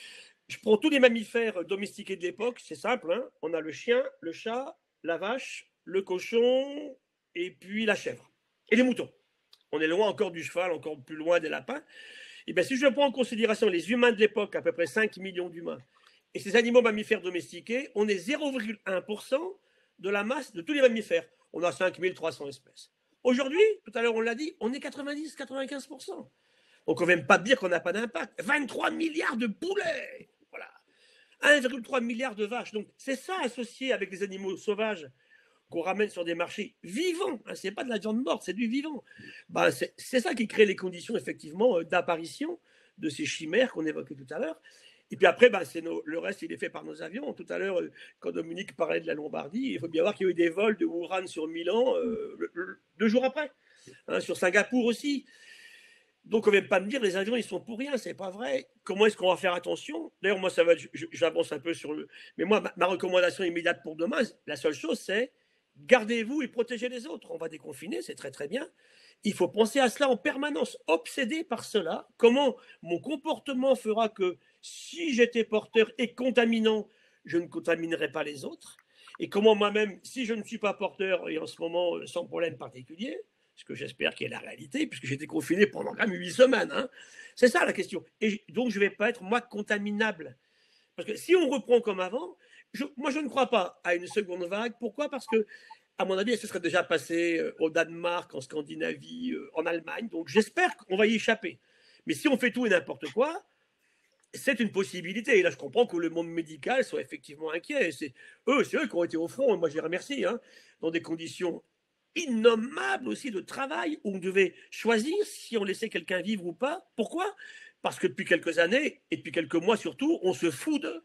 je prends tous les mammifères domestiqués de l'époque, c'est simple, hein, on a le chien, le chat, la vache, le cochon et puis la chèvre et les moutons. On est loin encore du cheval, encore plus loin des lapins. Et bien, si je prends en considération les humains de l'époque, à peu près cinq millions d'humains, et ces animaux mammifères domestiqués, on est zéro virgule un pour cent de la masse de tous les mammifères. On a cinq mille trois cents espèces. Aujourd'hui, tout à l'heure on l'a dit, on est quatre-vingt-dix à quatre-vingt-quinze pour cent. Donc on ne va même pas dire qu'on n'a pas d'impact. vingt-trois milliards de poulets, voilà. un virgule trois milliard de vaches. Donc c'est ça associé avec les animaux sauvages qu'on ramène sur des marchés vivants, hein, ce n'est pas de la viande morte, c'est du vivant. Ben, c'est ça qui crée les conditions effectivement d'apparition de ces chimères qu'on évoquait tout à l'heure. Et puis après, ben, nos, le reste, il est fait par nos avions. Tout à l'heure, quand Dominique parlait de la Lombardie, il faut bien voir qu'il y a eu des vols de Wuhan sur Milan euh, le, le, deux jours après, hein, sur Singapour aussi. Donc on ne vient pas me dire les avions, ils sont pour rien, c'est pas vrai. Comment est-ce qu'on va faire attention? D'ailleurs, moi, ça va, j'avance un peu sur le... Mais moi, ma, ma recommandation immédiate pour demain, la seule chose, c'est gardez-vous et protégez les autres. On va déconfiner, c'est très très bien. Il faut penser à cela en permanence, obsédé par cela. Comment mon comportement fera que si j'étais porteur et contaminant, je ne contaminerai pas les autres. Et comment moi-même, si je ne suis pas porteur et en ce moment sans problème particulier, ce que j'espère qu'il est la réalité, puisque j'étais confiné pendant quand même huit semaines. Hein. C'est ça la question. Et donc je ne vais pas être moi contaminable. Parce que si on reprend comme avant, Je, moi, je ne crois pas à une seconde vague. Pourquoi? Parce que, à mon avis, ce serait déjà passé au Danemark, en Scandinavie, en Allemagne. Donc, j'espère qu'on va y échapper. Mais si on fait tout et n'importe quoi, c'est une possibilité. Et là, je comprends que le monde médical soit effectivement inquiet. C'est eux, c'est eux qui ont été au front. Et moi, je les remercie. Hein, dans des conditions innommables aussi de travail, où on devait choisir si on laissait quelqu'un vivre ou pas. Pourquoi? Parce que depuis quelques années, et depuis quelques mois surtout, on se fout d'eux.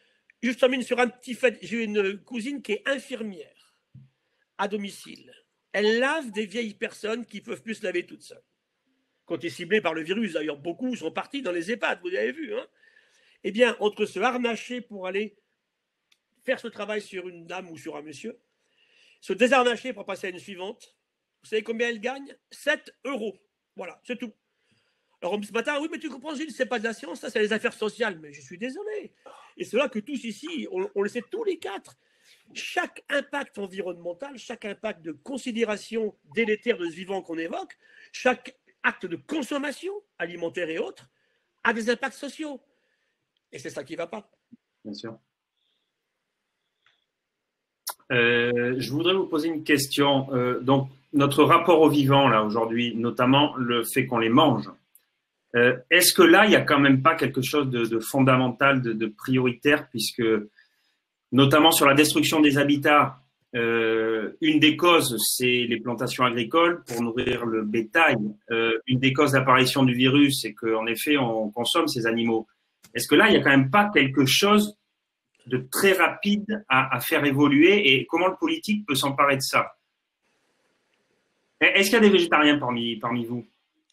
Je termine sur un petit fait. J'ai une cousine qui est infirmière à domicile. Elle lave des vieilles personnes qui ne peuvent plus se laver toutes seules. Quand tu es ciblé par le virus, d'ailleurs, beaucoup sont partis dans les EHPAD, vous avez vu. Hein, eh bien, entre se harnacher pour aller faire ce travail sur une dame ou sur un monsieur, se désharnacher pour passer à une suivante, vous savez combien elle gagne? sept euros. Voilà, c'est tout. Alors, ce matin, oui, mais tu comprends, Gilles, c'est pas de la science, ça, c'est les affaires sociales. Mais je suis désolé. Et c'est là que tous ici, on, on le sait tous les quatre, chaque impact environnemental, chaque impact de considération délétère de ce vivant qu'on évoque, chaque acte de consommation alimentaire et autres, a des impacts sociaux. Et c'est ça qui ne va pas. Bien sûr. Euh, je voudrais vous poser une question. Euh, donc, notre rapport au vivant, là, aujourd'hui, notamment le fait qu'on les mange, Euh, est-ce que là, il n'y a quand même pas quelque chose de, de fondamental, de, de prioritaire, puisque notamment sur la destruction des habitats, euh, une des causes, c'est les plantations agricoles pour nourrir le bétail. Euh, une des causes d'apparition du virus, c'est qu'en effet, on consomme ces animaux. Est-ce que là, il n'y a quand même pas quelque chose de très rapide à, à faire évoluer, et comment le politique peut s'emparer de ça? Est-ce qu'il y a des végétariens parmi, parmi vous?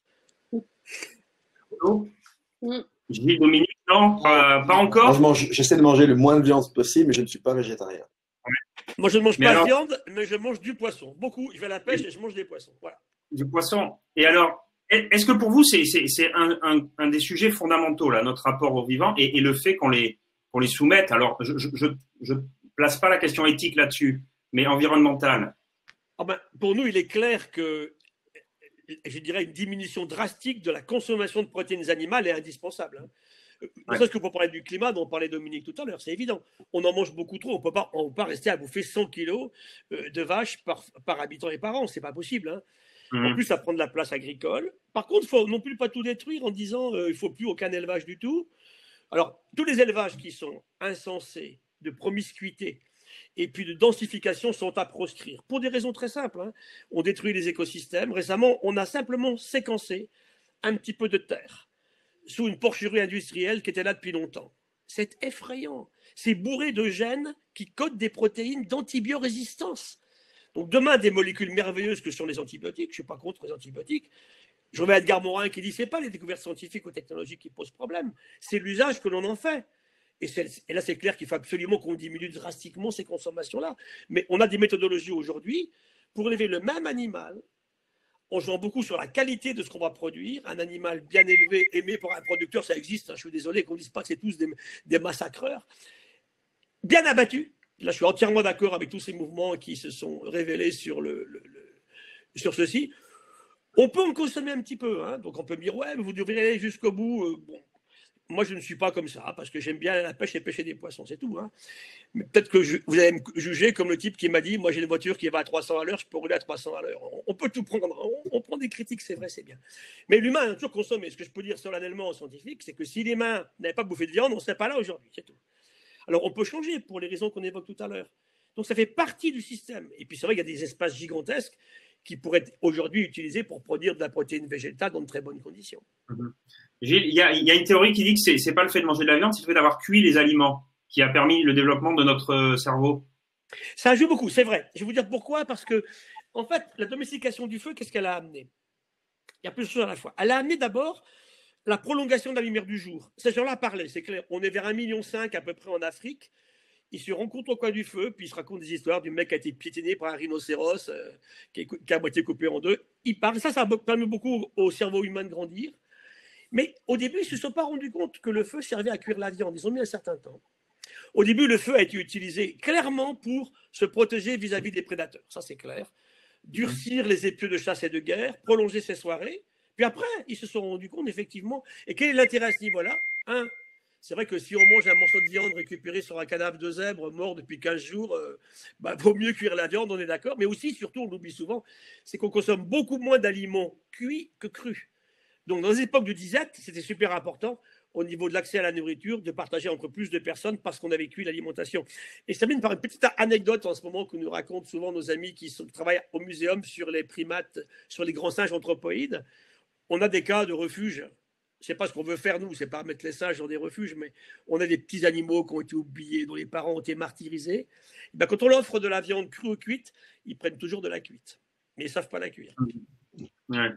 Mm. Je dis Dominique, non, pas, pas encore. J'essaie de manger le moins de viande possible, mais je ne suis pas végétarien. Moi, je ne mange mais pas alors, de viande, mais je mange du poisson. Beaucoup. Je vais à la pêche et je mange des poissons. Voilà. Du poisson. Et alors, est-ce que pour vous, c'est un, un, un des sujets fondamentaux, là, notre rapport au vivant, et, et le fait qu'on les, qu'on les soumette? Alors, je ne je, je place pas la question éthique là-dessus, mais environnementale. Ah ben, pour nous, il est clair que, je dirais, une diminution drastique de la consommation de protéines animales est indispensable. Hein. Ne serait-ce que pour parler du climat dont parlait Dominique tout à l'heure, c'est évident. On en mange beaucoup trop. On ne peut pas, on peut pas rester à bouffer cent kilos de vaches par, par habitant et par an. Ce n'est pas possible. Hein. Mmh. En plus, ça prend de la place agricole. Par contre, il ne faut non plus pas tout détruire en disant qu'il euh, ne faut plus aucun élevage du tout. Alors, tous les élevages qui sont insensés, de promiscuité, et puis de densification sont à proscrire. Pour des raisons très simples, hein. On détruit les écosystèmes. Récemment, on a simplement séquencé un petit peu de terre sous une porcherie industrielle qui était là depuis longtemps. C'est effrayant. C'est bourré de gènes qui codent des protéines d'antibiorésistance. Donc demain, des molécules merveilleuses que sont les antibiotiques, je ne suis pas contre les antibiotiques. Je reviens à Edgar Morin qui dit ce n'est pas les découvertes scientifiques ou technologiques qui posent problème, c'est l'usage que l'on en fait. Et, et là, c'est clair qu'il faut absolument qu'on diminue drastiquement ces consommations-là. Mais on a des méthodologies aujourd'hui pour élever le même animal en jouant beaucoup sur la qualité de ce qu'on va produire. Un animal bien élevé, aimé par un producteur, ça existe. Hein, je suis désolé qu'on ne dise pas que c'est tous des, des massacreurs. Bien abattu. Là, je suis entièrement d'accord avec tous ces mouvements qui se sont révélés sur, le, le, le, sur ceci. On peut en consommer un petit peu. Hein, donc, on peut me dire, ouais, mais vous devriez aller jusqu'au bout. Euh, bon. Moi, je ne suis pas comme ça, parce que j'aime bien la pêche et pêcher des poissons, c'est tout. Hein. Mais peut-être que je, vous allez me juger comme le type qui m'a dit, moi j'ai une voiture qui va à trois cents à l'heure, je peux rouler à trois cents à l'heure. On, on peut tout prendre, on, on prend des critiques, c'est vrai, c'est bien. Mais l'humain a toujours consommé. Ce que je peux dire solennellement aux scientifiques, c'est que si l'humain n'avait pas bouffé de viande, on ne serait pas là aujourd'hui, c'est tout. Alors on peut changer pour les raisons qu'on évoque tout à l'heure. Donc ça fait partie du système. Et puis c'est vrai qu'il y a des espaces gigantesques qui pourraient être aujourd'hui utilisés pour produire de la protéine végétale dans de très bonnes conditions. Mmh. Il y, a, il y a une théorie qui dit que c'est, c'est pas le fait de manger de la viande, c'est le fait d'avoir cuit les aliments qui a permis le développement de notre cerveau. Ça joue beaucoup, c'est vrai. Je vais vous dire pourquoi. Parce que, en fait, la domestication du feu, qu'est-ce qu'elle a amené? Il y a plusieurs choses à la fois. Elle a amené d'abord la prolongation de la lumière du jour. Ces gens-là parlaient, c'est clair. On est vers un virgule cinq million à peu près en Afrique. Ils se rencontrent au coin du feu, puis ils se racontent des histoires du mec qui a été piétiné par un rhinocéros, euh, qui, est, qui a à moitié coupé en deux. Ils parlent. Ça, ça a permis beaucoup au cerveau humain de grandir. Mais au début, ils ne se sont pas rendus compte que le feu servait à cuire la viande. Ils ont mis un certain temps. Au début, le feu a été utilisé clairement pour se protéger vis-à-vis des prédateurs. Ça, c'est clair. Durcir les épieux de chasse et de guerre, prolonger ses soirées. Puis après, ils se sont rendus compte, effectivement. Et quel est l'intérêt à ce niveau-là? Un, c'est vrai que si on mange un morceau de viande récupéré sur un cadavre de zèbre mort depuis quinze jours, euh, bah, vaut mieux cuire la viande, on est d'accord. Mais aussi, surtout, on l'oublie souvent, c'est qu'on consomme beaucoup moins d'aliments cuits que crus. Donc, dans les époques de disette, c'était super important au niveau de l'accès à la nourriture, de partager entre plus de personnes parce qu'on avait cuit l'alimentation. Et je termine par une petite anecdote en ce moment que nous racontent souvent nos amis qui, sont, qui travaillent au muséum sur les primates, sur les grands singes anthropoïdes. On a des cas de refuge. Je ne sais pas ce qu'on veut faire, nous, c'est pas mettre les singes dans des refuges, mais on a des petits animaux qui ont été oubliés, dont les parents ont été martyrisés. Et bien, quand on leur offre de la viande crue ou cuite, ils prennent toujours de la cuite. Mais ils ne savent pas la cuire. Ouais.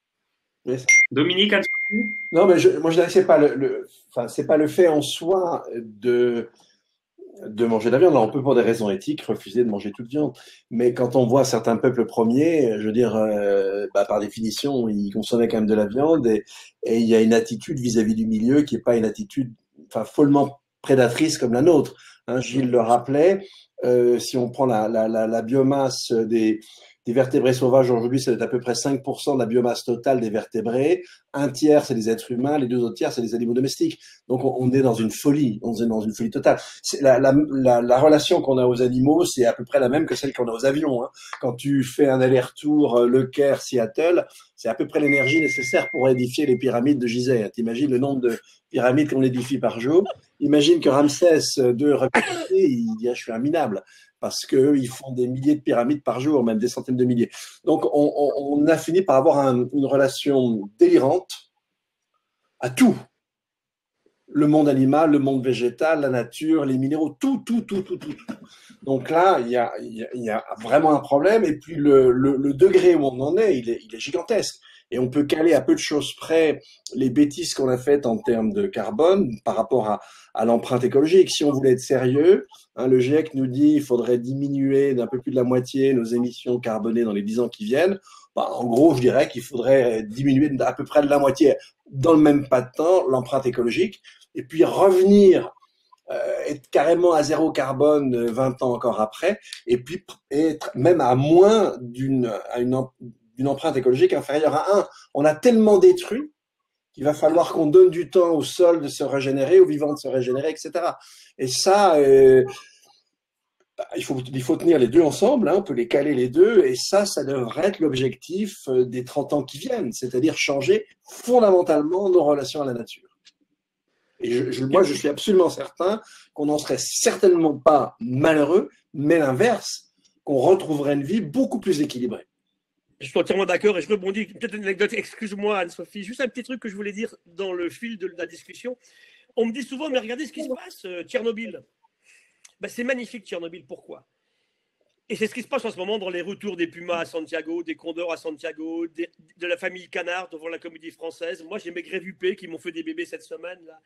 Yes. Dominique, non, mais je, moi je dirais que c'est pas le, le, enfin c'est pas le fait en soi de de manger de la viande. Alors, on peut pour des raisons éthiques refuser de manger toute viande, mais quand on voit certains peuples premiers, je veux dire, euh, bah, par définition, ils consommaient quand même de la viande et, et il y a une attitude vis-à-vis du milieu qui est pas une attitude, enfin follement prédatrice comme la nôtre. Hein, Gilles le rappelait. Euh, si on prend la, la, la, la biomasse des des vertébrés sauvages, aujourd'hui, c'est à peu près cinq pour cent de la biomasse totale des vertébrés. Un tiers, c'est les êtres humains. Les deux autres tiers, c'est les animaux domestiques. Donc, on, on est dans une folie. On est dans une folie totale. C'est la, la, la, la relation qu'on a aux animaux, c'est à peu près la même que celle qu'on a aux avions. Hein. Quand tu fais un aller-retour euh, Le Caire, Seattle, c'est à peu près l'énergie nécessaire pour édifier les pyramides de Gizeh. T'imagines le nombre de pyramides qu'on édifie par jour. Imagine que Ramsès deux, il dit, ah, je suis un minable. Parce qu'ils font des milliers de pyramides par jour, même des centaines de milliers. Donc, on, on, on a fini par avoir un, une relation délirante à tout. Le monde animal, le monde végétal, la nature, les minéraux, tout, tout, tout, tout, tout. Donc là, il y a, il y a, il y a vraiment un problème. Et puis, le, le, le degré où on en est, il est, il est gigantesque. Et on peut caler à peu de choses près les bêtises qu'on a faites en termes de carbone par rapport à, à l'empreinte écologique. Si on voulait être sérieux, hein, le GIEC nous dit qu'il faudrait diminuer d'un peu plus de la moitié nos émissions carbonées dans les dix ans qui viennent. Bah, en gros, je dirais qu'il faudrait diminuer à peu près de la moitié dans le même pas de temps l'empreinte écologique et puis revenir euh, être carrément à zéro carbone vingt ans encore après et puis être même à moins d'une à une d'une empreinte écologique inférieure à un. On a tellement détruit qu'il va falloir qu'on donne du temps au sol de se régénérer, aux vivants de se régénérer, et cetera. Et ça, euh, bah, il faut, il faut tenir les deux ensemble, hein, on peut les caler les deux, et ça, ça devrait être l'objectif des trente ans qui viennent, c'est-à-dire changer fondamentalement nos relations à la nature. Et je, je, moi, je suis absolument certain qu'on n'en serait certainement pas malheureux, mais l'inverse, qu'on retrouverait une vie beaucoup plus équilibrée. Je suis entièrement d'accord et je rebondis. Peut-être une anecdote, excuse-moi Anne-Sophie, juste un petit truc que je voulais dire dans le fil de la discussion. On me dit souvent, mais regardez ce qui se passe, euh, Tchernobyl. Ben, c'est magnifique Tchernobyl, pourquoi? Et c'est ce qui se passe en ce moment dans les retours des Pumas à Santiago, des Condors à Santiago, des, de la famille Canard devant la Comédie Française. Moi, j'ai mes Grès-Vupé qui m'ont fait des bébés cette semaine. Là.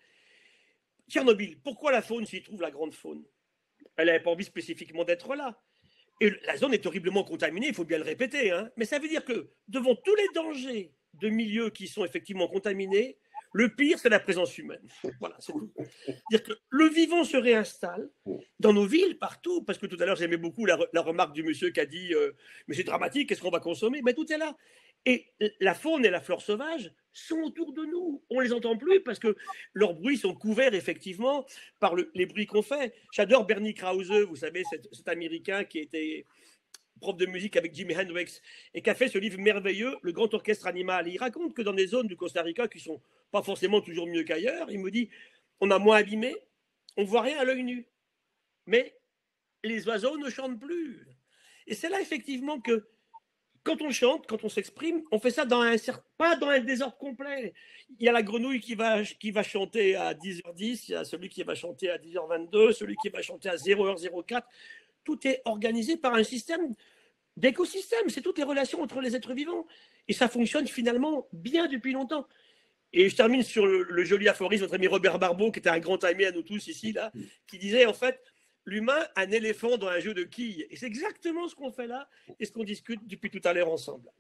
Tchernobyl, pourquoi la faune s'y trouve la grande faune? Elle n'avait pas envie spécifiquement d'être là. Et la zone est horriblement contaminée, il faut bien le répéter. Hein. Mais ça veut dire que devant tous les dangers de milieux qui sont effectivement contaminés, le pire, c'est la présence humaine. Voilà, c'est tout. C'est-à-dire que le vivant se réinstalle dans nos villes, partout. Parce que tout à l'heure, j'aimais beaucoup la, la remarque du monsieur qui a dit euh, « Mais c'est dramatique, qu'est-ce qu'on va consommer ?» Mais tout est là. Et la faune et la flore sauvage sont autour de nous. On ne les entend plus parce que leurs bruits sont couverts effectivement par le, les bruits qu'on fait. J'adore Bernie Krause, vous savez, cet, cet Américain qui était prof de musique avec Jimi Hendrix et qui a fait ce livre merveilleux, Le Grand Orchestre Animal. Et il raconte que dans des zones du Costa Rica qui ne sont pas forcément toujours mieux qu'ailleurs, il me dit, on a moins abîmé, on ne voit rien à l'œil nu. Mais les oiseaux ne chantent plus. Et c'est là effectivement que quand on chante, quand on s'exprime, on fait ça dans un, pas dans un désordre complet. Il y a la grenouille qui va, qui va chanter à dix heures dix, il y a celui qui va chanter à dix heures vingt-deux, celui qui va chanter à zéro heure zéro quatre. Tout est organisé par un système d'écosystème. C'est toutes les relations entre les êtres vivants. Et ça fonctionne finalement bien depuis longtemps. Et je termine sur le, le joli aphorisme de notre ami Robert Barbeau, qui était un grand ami à nous tous ici, là, qui disait en fait, l'humain, un éléphant dans un jeu de quilles. Et c'est exactement ce qu'on fait là et ce qu'on discute depuis tout à l'heure ensemble.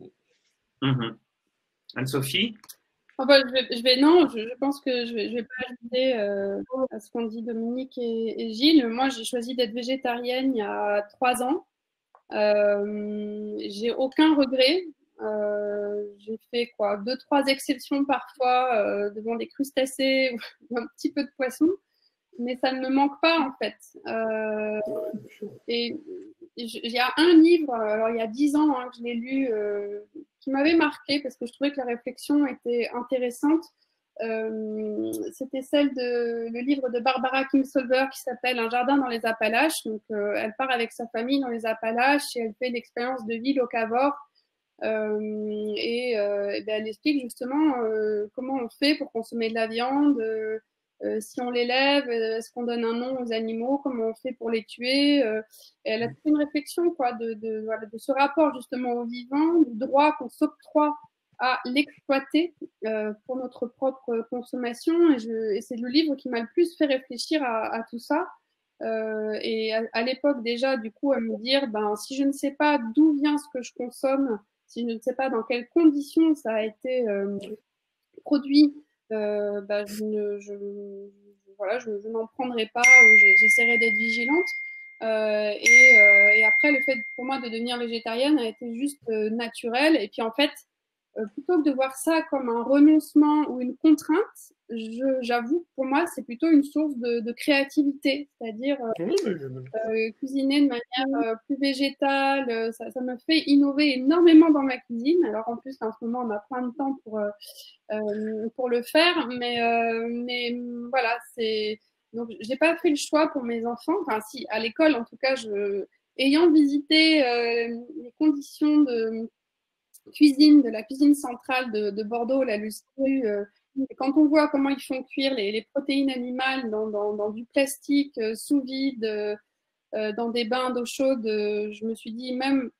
Mmh. Anne-Sophie? Enfin, je, vais, je vais non, je, je pense que je vais, je vais pas ajouter euh, à ce qu'ont dit Dominique et, et Gilles. Moi, j'ai choisi d'être végétarienne il y a trois ans. Euh, j'ai aucun regret. Euh, j'ai fait quoi, deux, trois exceptions parfois euh, devant des crustacés ou un petit peu de poisson, mais ça ne me manque pas en fait. Euh, et il y a un livre, alors il y a dix ans hein, que je l'ai lu, euh, qui m'avait marqué parce que je trouvais que la réflexion était intéressante. Euh, c'était celle de le livre de Barbara Kingsolver qui s'appelle Un jardin dans les Appalaches. Donc, euh, elle part avec sa famille dans les Appalaches et elle fait l'expérience de vie locavore. Euh, et, euh, et ben, elle explique justement euh, comment on fait pour consommer de la viande. Euh, Euh, si on l'élève, est-ce qu'on donne un nom aux animaux, comment on fait pour les tuer, euh, et elle a fait une réflexion quoi, de, de, voilà, de ce rapport justement au vivant, du droit qu'on s'octroie à l'exploiter euh, pour notre propre consommation, et, je, et c'est le livre qui m'a le plus fait réfléchir à, à tout ça, euh, et à, à l'époque déjà du coup à me dire, ben, si je ne sais pas d'où vient ce que je consomme, si je ne sais pas dans quelles conditions ça a été euh, produit, Euh, bah, je, ne, je, je, voilà, je, je n'en prendrai pas ou j'essaierai d'être vigilante. Euh, et, euh, et après, le fait pour moi de devenir végétarienne a été juste euh, naturel. Et puis en fait, euh, plutôt que de voir ça comme un renoncement ou une contrainte, j'avoue, pour moi, c'est plutôt une source de, de créativité, c'est-à-dire euh, euh, cuisiner de manière euh, plus végétale, euh, ça, ça me fait innover énormément dans ma cuisine. Alors en plus, en ce moment, on a plein de temps pour, euh, euh, pour le faire, mais, euh, mais voilà, c'est... Donc, j'ai pas fait le choix pour mes enfants, enfin si, à l'école, en tout cas, je... ayant visité euh, les conditions de cuisine, de la cuisine centrale de, de Bordeaux, la Lustrue, euh, et quand on voit comment ils font cuire les, les protéines animales dans, dans, dans du plastique, euh, sous vide, euh, euh, dans des bains d'eau chaude, euh, je me suis dit, même,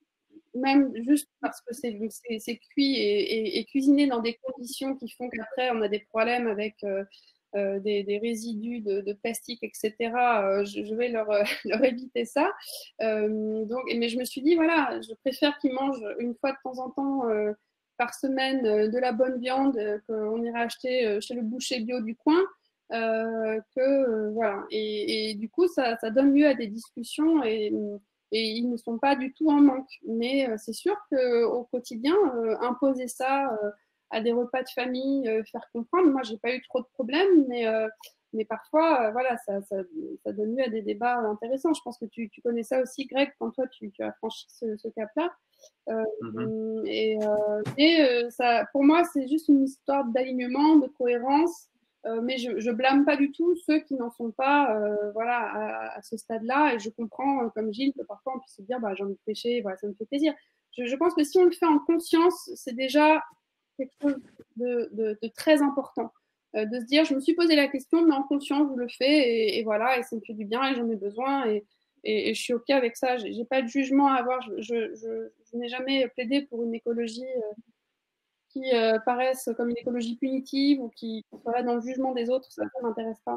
même juste parce que c'est cuit et, et, et cuisiné dans des conditions qui font qu'après, on a des problèmes avec euh, euh, des, des résidus de, de plastique, et cetera, euh, je, je vais leur, euh, leur éviter ça. Euh, donc, mais je me suis dit, voilà, je préfère qu'ils mangent une fois de temps en temps euh, par semaine euh, de la bonne viande euh, qu'on ira acheter euh, chez le boucher bio du coin. Euh, que euh, voilà, et, et du coup ça, ça donne lieu à des discussions et, et ils ne sont pas du tout en manque, mais euh, c'est sûr qu'au quotidien euh, imposer ça euh, à des repas de famille, euh, faire comprendre, moi j'ai pas eu trop de problèmes, mais, euh, mais parfois euh, voilà, ça, ça, ça donne lieu à des débats intéressants. Je pense que tu, tu connais ça aussi, Greg, quand toi tu, tu as franchi ce, ce cap-là. Euh, mmh. Et, euh, et euh, ça, pour moi c'est juste une histoire d'alignement, de cohérence. Euh, mais je, je blâme pas du tout ceux qui n'en sont pas, euh, voilà, à, à ce stade-là. Et je comprends, comme Gilles, que parfois on puisse se dire, bah, j'ai envie de pêcher, voilà, ça me fait plaisir. Je, je pense que si on le fait en conscience, c'est déjà quelque chose de, de, de très important. Euh, de se dire, je me suis posé la question, mais en conscience, je le fais, et, et voilà, et ça me fait du bien, et j'en ai besoin, et, et, et je suis OK avec ça. J'ai, j'ai pas de jugement à avoir. Je, je, je, je n'ai jamais plaidé pour une écologie euh, qui euh, paraissent comme une écologie punitive ou qui soient dans le jugement des autres, ça ne m'intéresse pas.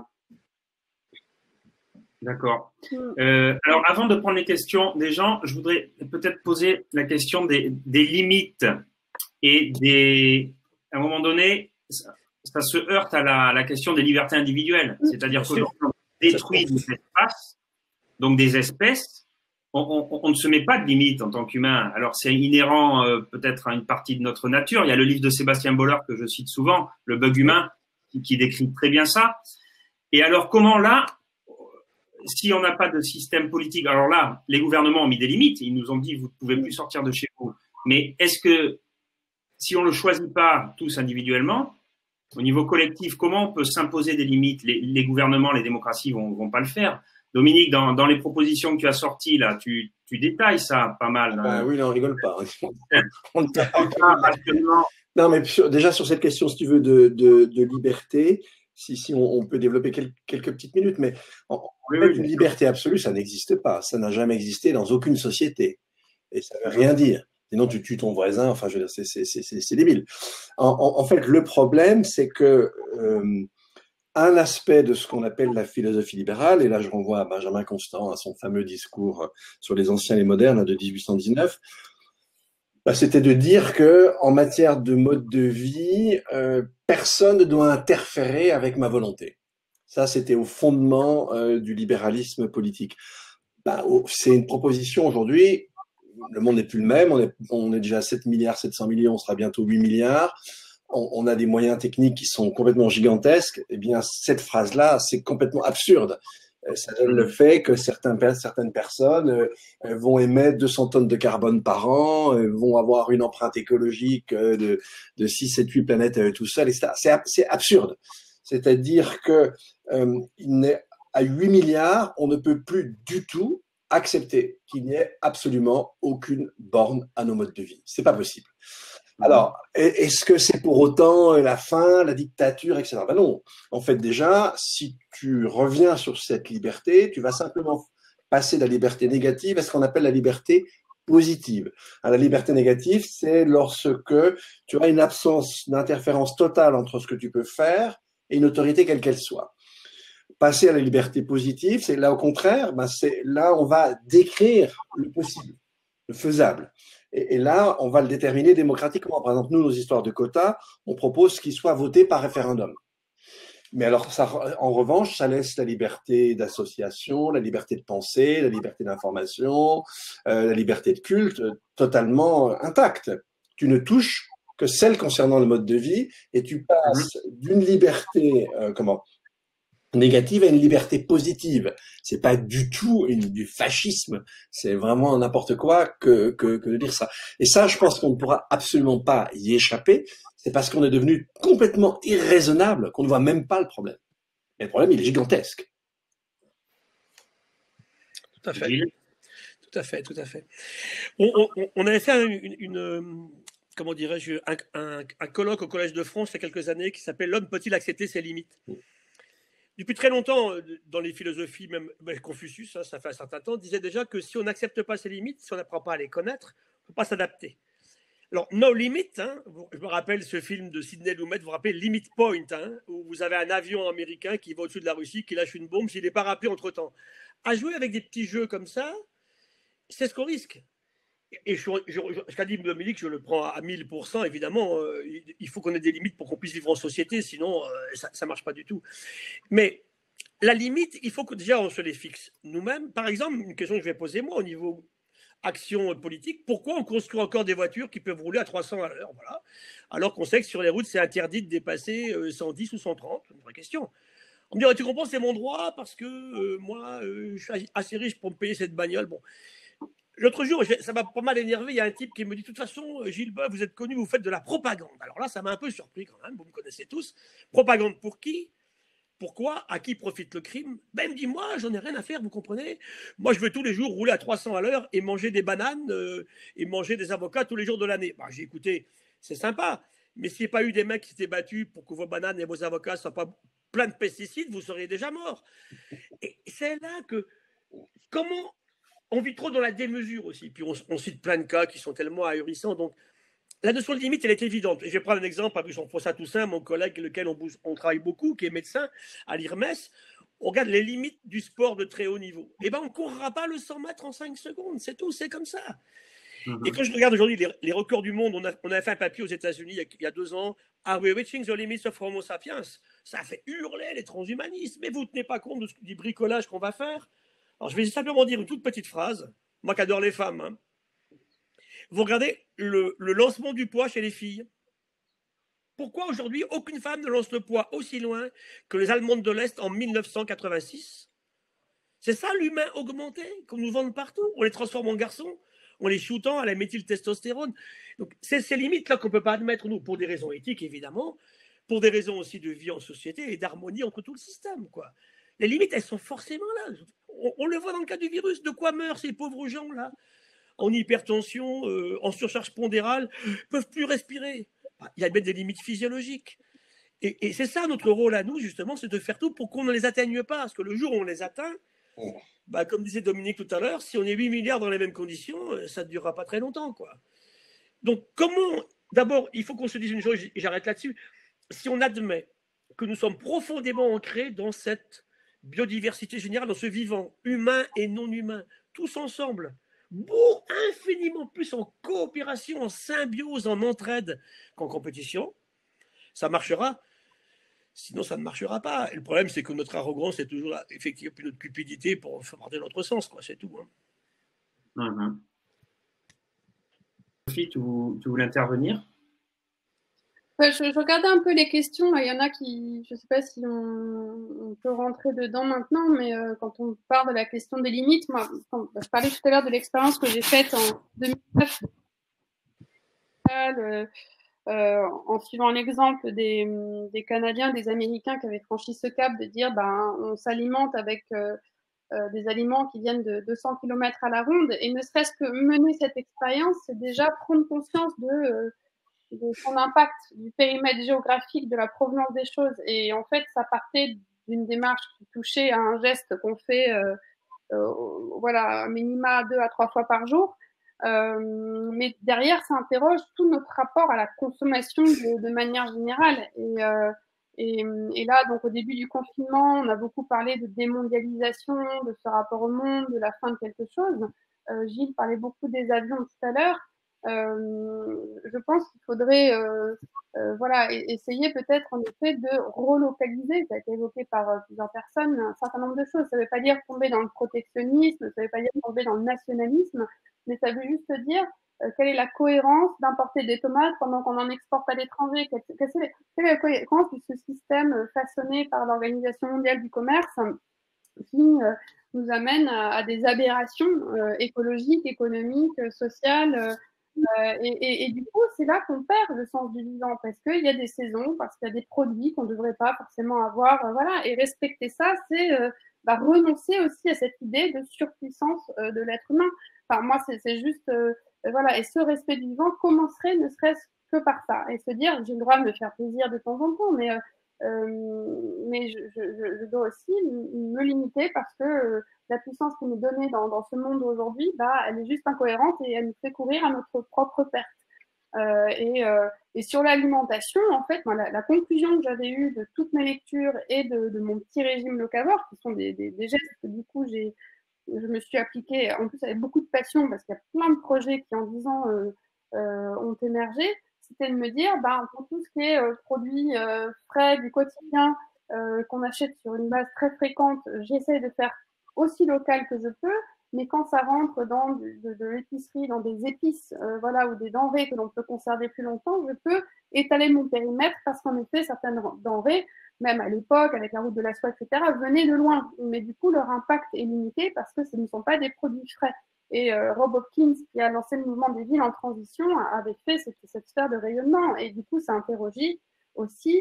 D'accord. Mm. Euh, alors, avant de prendre les questions des gens, je voudrais peut-être poser la question des, des limites et des. À un moment donné, ça, ça se heurte à la, à la question des libertés individuelles. C'est-à-dire qu'aujourd'hui, on détruit des espaces, donc des espèces. On, on, on ne se met pas de limites en tant qu'humain. Alors, c'est inhérent euh, peut-être à une partie de notre nature. Il y a le livre de Sébastien Boller que je cite souvent, Le bug humain, qui, qui décrit très bien ça. Et alors, comment là, si on n'a pas de système politique, alors là, les gouvernements ont mis des limites. Ils nous ont dit, vous ne pouvez plus sortir de chez vous. Mais est-ce que, si on ne le choisit pas tous individuellement, au niveau collectif, comment on peut s'imposer des limites? les, les gouvernements, les démocraties vont, vont pas le faire. Dominique, dans, dans les propositions que tu as sorties, là, tu, tu détailles ça pas mal. Bah, hein. oui, là, on rigole pas. on ne t'a pas Non, mais sur, déjà sur cette question, si tu veux, de, de, de liberté, si, si on, on peut développer quel, quelques petites minutes, mais en, en Oui, fait, oui, une bien liberté absolue, ça n'existe pas. Ça n'a jamais existé dans aucune société. Et ça ne veut rien dire. Sinon, tu tues ton voisin. Enfin, je veux dire, c'est, c'est, c'est, c'est débile. En, en, en fait, le problème, c'est que euh, un aspect de ce qu'on appelle la philosophie libérale, et là je renvoie à Benjamin Constant, à son fameux discours sur les anciens et les modernes de dix-huit cent dix-neuf, bah, c'était de dire que en matière de mode de vie, euh, personne ne doit interférer avec ma volonté. Ça, c'était au fondement euh, du libéralisme politique. Bah, c'est une proposition aujourd'hui. Le monde n'est plus le même. On est, on est déjà à sept milliards sept cents millions, on sera bientôt huit milliards. On a des moyens techniques qui sont complètement gigantesques, eh bien, cette phrase-là, c'est complètement absurde. Ça donne le fait que certains, certaines personnes vont émettre deux cents tonnes de carbone par an, vont avoir une empreinte écologique de, de six, sept, huit planètes tout seul, et cetera. C'est, c'est absurde. C'est-à-dire que euh, à huit milliards, on ne peut plus du tout accepter qu'il n'y ait absolument aucune borne à nos modes de vie. C'est pas possible. Alors, est-ce que c'est pour autant la fin, la dictature, et cetera. Ben non. En fait, déjà, si tu reviens sur cette liberté, tu vas simplement passer de la liberté négative à ce qu'on appelle la liberté positive. Alors, la liberté négative, c'est lorsque tu as une absence d'interférence totale entre ce que tu peux faire et une autorité quelle qu'elle soit. Passer à la liberté positive, c'est là au contraire, ben c'est là on va décrire le possible, le faisable. Et, et là, on va le déterminer démocratiquement. Par exemple, nous, nos histoires de quotas, on propose qu'ils soient votés par référendum. Mais alors, ça, en revanche, ça laisse la liberté d'association, la liberté de penser, la liberté d'information, euh, la liberté de culte euh, totalement euh, intacte. Tu ne touches que celle concernant le mode de vie et tu passes d'une liberté, euh, comment négative à une liberté positive. C'est pas du tout une, du fascisme. C'est vraiment n'importe quoi que, que, que de dire ça. Et ça, je pense qu'on ne pourra absolument pas y échapper. C'est parce qu'on est devenu complètement irraisonnable qu'on ne voit même pas le problème. Et le problème, il est gigantesque. Tout à fait. Tout à fait, tout à fait. On, on, on avait fait une, une comment dirais-je, un, un, un colloque au Collège de France il y a quelques années qui s'appelle « L'homme peut-il accepter ses limites ?» Depuis très longtemps, dans les philosophies, même Confucius, ça, ça fait un certain temps, disait déjà que si on n'accepte pas ses limites, si on n'apprend pas à les connaître, on ne peut pas s'adapter. Alors, No Limit, hein, je me rappelle ce film de Sidney Lumet, vous vous rappelez Limit Point, hein, où vous avez un avion américain qui va au-dessus de la Russie, qui lâche une bombe, s'il n'est pas rappelé entre-temps. À jouer avec des petits jeux comme ça, c'est ce qu'on risque. Et je, je, je, je dit Dominique, je le prends à mille pour cent, évidemment, euh, il faut qu'on ait des limites pour qu'on puisse vivre en société, sinon euh, ça ne marche pas du tout. Mais la limite, il faut que déjà on se les fixe nous-mêmes. Par exemple, une question que je vais poser moi au niveau action politique, pourquoi on construit encore des voitures qui peuvent rouler à trois cents à l'heure, voilà, alors qu'on sait que sur les routes, c'est interdit de dépasser cent dix ou cent trente? Une vraie question. On me dirait, tu comprends, c'est mon droit parce que euh, moi, euh, je suis assez riche pour me payer cette bagnole. Bon. L'autre jour, ça m'a pas mal énervé, il y a un type qui me dit, de toute façon, Gilles Boeuf, vous êtes connu, vous faites de la propagande. Alors là, ça m'a un peu surpris quand même, vous me connaissez tous. Propagande pour qui? Pourquoi? À qui profite le crime? Ben, il me dit, moi, j'en ai rien à faire, vous comprenez? Moi, je veux tous les jours rouler à trois cents à l'heure et manger des bananes euh, et manger des avocats tous les jours de l'année. Ben, j'ai écouté, c'est sympa, mais s'il n'y a pas eu des mecs qui s'étaient battus pour que vos bananes et vos avocats ne soient pas pleins de pesticides, vous seriez déjà morts. Et c'est là que, comment, on vit trop dans la démesure aussi, puis on, on cite plein de cas qui sont tellement ahurissants, donc la notion de limite, elle est évidente. Et je vais prendre un exemple avec Jean-François Toussaint, mon collègue avec lequel on, bouge, on travaille beaucoup, qui est médecin à l'I R M E S. On regarde les limites du sport de très haut niveau. Eh bien, on ne courra pas le cent mètres en cinq secondes. C'est tout, c'est comme ça. Mm-hmm. Et quand je regarde aujourd'hui les, les records du monde, on a, on a fait un papier aux États-Unis il, il y a deux ans. Are we reaching the limits of Homo sapiens? Ça a fait hurler les transhumanistes. Mais vous ne tenez pas compte de ce, du bricolage qu'on va faire? Alors, je vais simplement dire une toute petite phrase. Moi qui adore les femmes, hein. Vous regardez le, le lancement du poids chez les filles. Pourquoi aujourd'hui aucune femme ne lance le poids aussi loin que les Allemandes de l'Est en mille neuf cent quatre-vingt-six? C'est ça l'humain augmenté qu'on nous vend partout. On les transforme en garçons, on les shootant à la méthyltestostérone. Donc c'est ces limites-là qu'on ne peut pas admettre, nous, pour des raisons éthiques, évidemment, pour des raisons aussi de vie en société et d'harmonie entre tout le système, quoi. Les limites, elles sont forcément là. On, on le voit dans le cas du virus. De quoi meurent ces pauvres gens-là? En hypertension, euh, en surcharge pondérale, ne peuvent plus respirer. Il y a même des limites physiologiques. Et, et c'est ça notre rôle à nous, justement, c'est de faire tout pour qu'on ne les atteigne pas. Parce que le jour où on les atteint, bah, comme disait Dominique tout à l'heure, si on est huit milliards dans les mêmes conditions, ça ne durera pas très longtemps, quoi. Donc, comment... D'abord, il faut qu'on se dise une chose, et j'arrête là-dessus. Si on admet que nous sommes profondément ancrés dans cette biodiversité générale, dans ce vivant, humain et non humain, tous ensemble, beaucoup infiniment plus en coopération, en symbiose, en entraide qu'en compétition, ça marchera. Sinon, ça ne marchera pas. Et le problème, c'est que notre arrogance est toujours là, effectivement, puis notre cupidité pour faire partie de notre sens, quoi. C'est tout. Hein. Mm-hmm. Sophie, tu, tu voulais intervenir? Ouais, je, je regardais un peu les questions. Il y en a qui, je ne sais pas si on, on peut rentrer dedans maintenant, mais euh, quand on parle de la question des limites, moi, quand, je parlais tout à l'heure de l'expérience que j'ai faite en deux mille neuf, euh, euh, en suivant l'exemple des, des Canadiens, des Américains qui avaient franchi ce cap de dire, ben, on s'alimente avec euh, euh, des aliments qui viennent de deux cents kilomètres à la ronde, et ne serait-ce que mener cette expérience, c'est déjà prendre conscience de euh, de son impact, du périmètre géographique, de la provenance des choses. Et en fait, ça partait d'une démarche qui touchait à un geste qu'on fait euh, euh, voilà, à minima deux à trois fois par jour. Euh, mais derrière, ça interroge tout notre rapport à la consommation de, de manière générale. Et, euh, et, et là, donc au début du confinement, on a beaucoup parlé de démondialisation, de ce rapport au monde, de la fin de quelque chose. Euh, Gilles parlait beaucoup des avions tout à l'heure. Euh, je pense qu'il faudrait euh, euh, voilà, essayer peut-être en effet de relocaliser, ça a été évoqué par euh, plusieurs personnes, un certain nombre de choses. Ça ne veut pas dire tomber dans le protectionnisme, ça ne veut pas dire tomber dans le nationalisme, mais ça veut juste dire euh, quelle est la cohérence d'importer des tomates pendant qu'on en exporte à l'étranger, quelle, quelle, est, quelle est la cohérence de ce système façonné par l'Organisation mondiale du commerce qui euh, nous amène à, à des aberrations euh, écologiques, économiques, sociales, euh, Euh, et, et, et du coup, c'est là qu'on perd le sens du vivant parce qu'il y a des saisons, parce qu'il y a des produits qu'on ne devrait pas forcément avoir. Euh, voilà. Et respecter ça, c'est euh, bah, renoncer aussi à cette idée de surpuissance euh, de l'être humain. Enfin, moi, c'est juste... Euh, voilà. Et ce respect du vivant commencerait ne serait-ce que par ça. Et se dire, j'ai le droit de me faire plaisir de temps en temps, mais, euh, mais je, je, je dois aussi me limiter parce que... Euh, la puissance qui nous est donnée dans, dans ce monde aujourd'hui, bah, elle est juste incohérente et elle nous fait courir à notre propre perte. Euh, et, euh, et sur l'alimentation, en fait, moi, la, la conclusion que j'avais eue de toutes mes lectures et de, de mon petit régime locavore, qui sont des, des, des gestes que du coup j'ai, je me suis appliquée, en plus avec beaucoup de passion, parce qu'il y a plein de projets qui en dix ans euh, euh, ont émergé, c'était de me dire, bah, pour tout ce qui est euh, produits euh, frais du quotidien, euh, qu'on achète sur une base très fréquente, j'essaie de faire aussi local que je peux, mais quand ça rentre dans de, de, de l'épicerie, dans des épices, euh, voilà, ou des denrées que l'on peut conserver plus longtemps, je peux étaler mon périmètre parce qu'en effet, certaines denrées, même à l'époque, avec la route de la soie, et cetera, venaient de loin. Mais du coup, leur impact est limité parce que ce ne sont pas des produits frais. Et euh, Rob Hopkins, qui a lancé le mouvement des villes en transition, avait fait cette, cette sphère de rayonnement. Et du coup, ça interrogeait aussi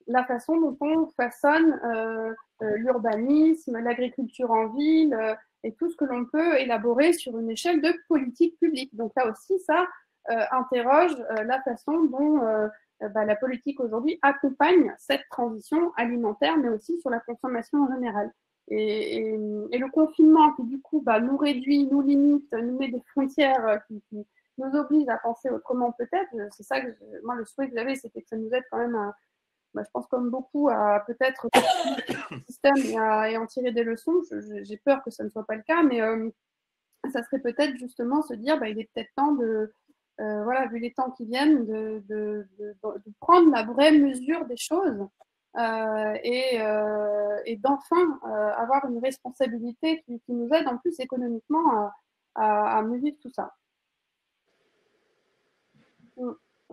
la façon dont on façonne euh, euh, l'urbanisme, l'agriculture en ville euh, et tout ce que l'on peut élaborer sur une échelle de politique publique. Donc là aussi, ça euh, interroge euh, la façon dont euh, bah, la politique aujourd'hui accompagne cette transition alimentaire, mais aussi sur la consommation en général. Et, et, et le confinement qui du coup bah, nous réduit, nous limite, nous met des frontières qui, qui nous oblige à penser autrement peut-être, c'est ça que je, moi le souhait que j'avais, c'était que ça nous aide quand même à, bah, je pense comme beaucoup, à peut-être le système et, à, et en tirer des leçons. Je, je, j'ai peur que ça ne soit pas le cas, mais euh, ça serait peut-être justement se dire, bah, il est peut-être temps de, euh, voilà, vu les temps qui viennent, de, de, de, de prendre la vraie mesure des choses euh, et, euh, et d'enfin euh, avoir une responsabilité qui, qui nous aide en plus économiquement à, à, à mesurer tout ça. Mm.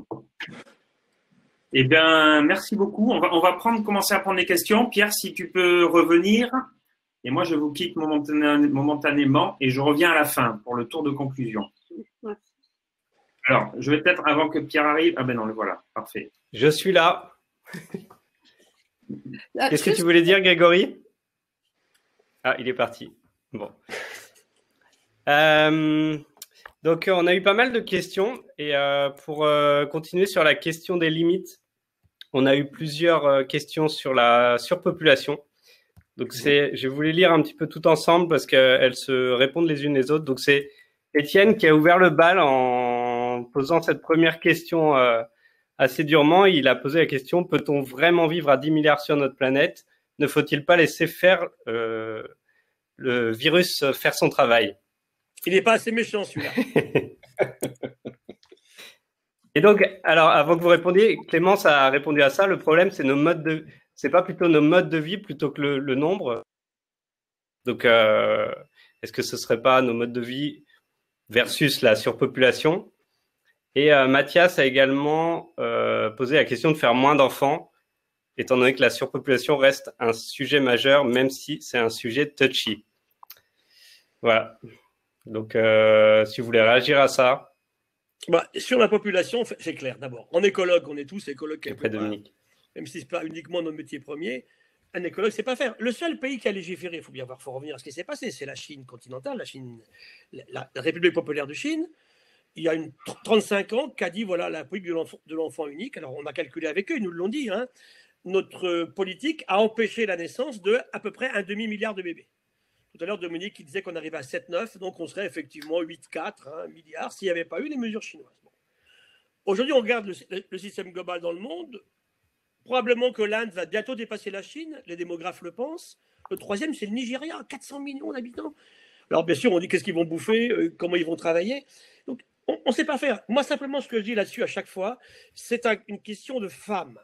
Eh bien, merci beaucoup. On va, on va prendre, commencer à prendre les questions. Pierre, si tu peux revenir. Et moi, je vous quitte momentanément et je reviens à la fin pour le tour de conclusion. Ouais. Alors, je vais peut-être, avant que Pierre arrive… Ah ben non, le voilà. Parfait. Je suis là. Qu'est-ce que tu voulais dire, Grégory? Ah, il est parti. Bon. Euh, donc, on a eu pas mal de questions. Et euh, pour euh, continuer sur la question des limites, on a eu plusieurs euh, questions sur la surpopulation. Donc, c'est, je voulais lire un petit peu tout ensemble parce qu'elles se répondent les unes les autres. Donc, c'est Étienne qui a ouvert le bal en posant cette première question euh, assez durement. Il a posé la question, peut-on vraiment vivre à dix milliards sur notre planète? Ne faut-il pas laisser faire euh, le virus faire son travail? Il n'est pas assez méchant, celui-là. Et donc, alors, avant que vous répondiez, Clémence a répondu à ça. Le problème, c'est nos modes de, c'est pas plutôt nos modes de vie plutôt que le, le nombre. Donc, euh, est-ce que ce serait pas nos modes de vie versus la surpopulation? Et euh, Mathias a également euh, posé la question de faire moins d'enfants, étant donné que la surpopulation reste un sujet majeur, même si c'est un sujet touchy. Voilà. Donc, euh, si vous voulez réagir à ça. Bah, sur la population, c'est clair. D'abord, en écologue, on est tous écologues quelque part. Dominique. Même si ce n'est pas uniquement notre métier premier, un écologue, c'est pas faire. Le seul pays qui a légiféré, il faut bien voir, faut revenir à ce qui s'est passé, c'est la Chine continentale, la Chine, la, la République populaire de Chine. Il y a une trente-cinq ans, qu'a dit voilà la politique de l'enfant, de l'enfant unique. Alors on a calculé avec eux, ils nous l'ont dit. Hein, notre politique a empêché la naissance de à peu près un demi milliard de bébés. Tout à l'heure, Dominique qui disait qu'on arrivait à sept neuf, donc on serait effectivement huit quatre hein, milliards s'il n'y avait pas eu les mesures chinoises. Bon. Aujourd'hui, on regarde le, le système global dans le monde. Probablement que l'Inde va bientôt dépasser la Chine, les démographes le pensent. Le troisième, c'est le Nigeria, quatre cents millions d'habitants. Alors bien sûr, on dit qu'est-ce qu'ils vont bouffer, euh, comment ils vont travailler. Donc on ne sait pas faire. Moi, simplement, ce que je dis là-dessus à chaque fois, c'est un, une question de femmes.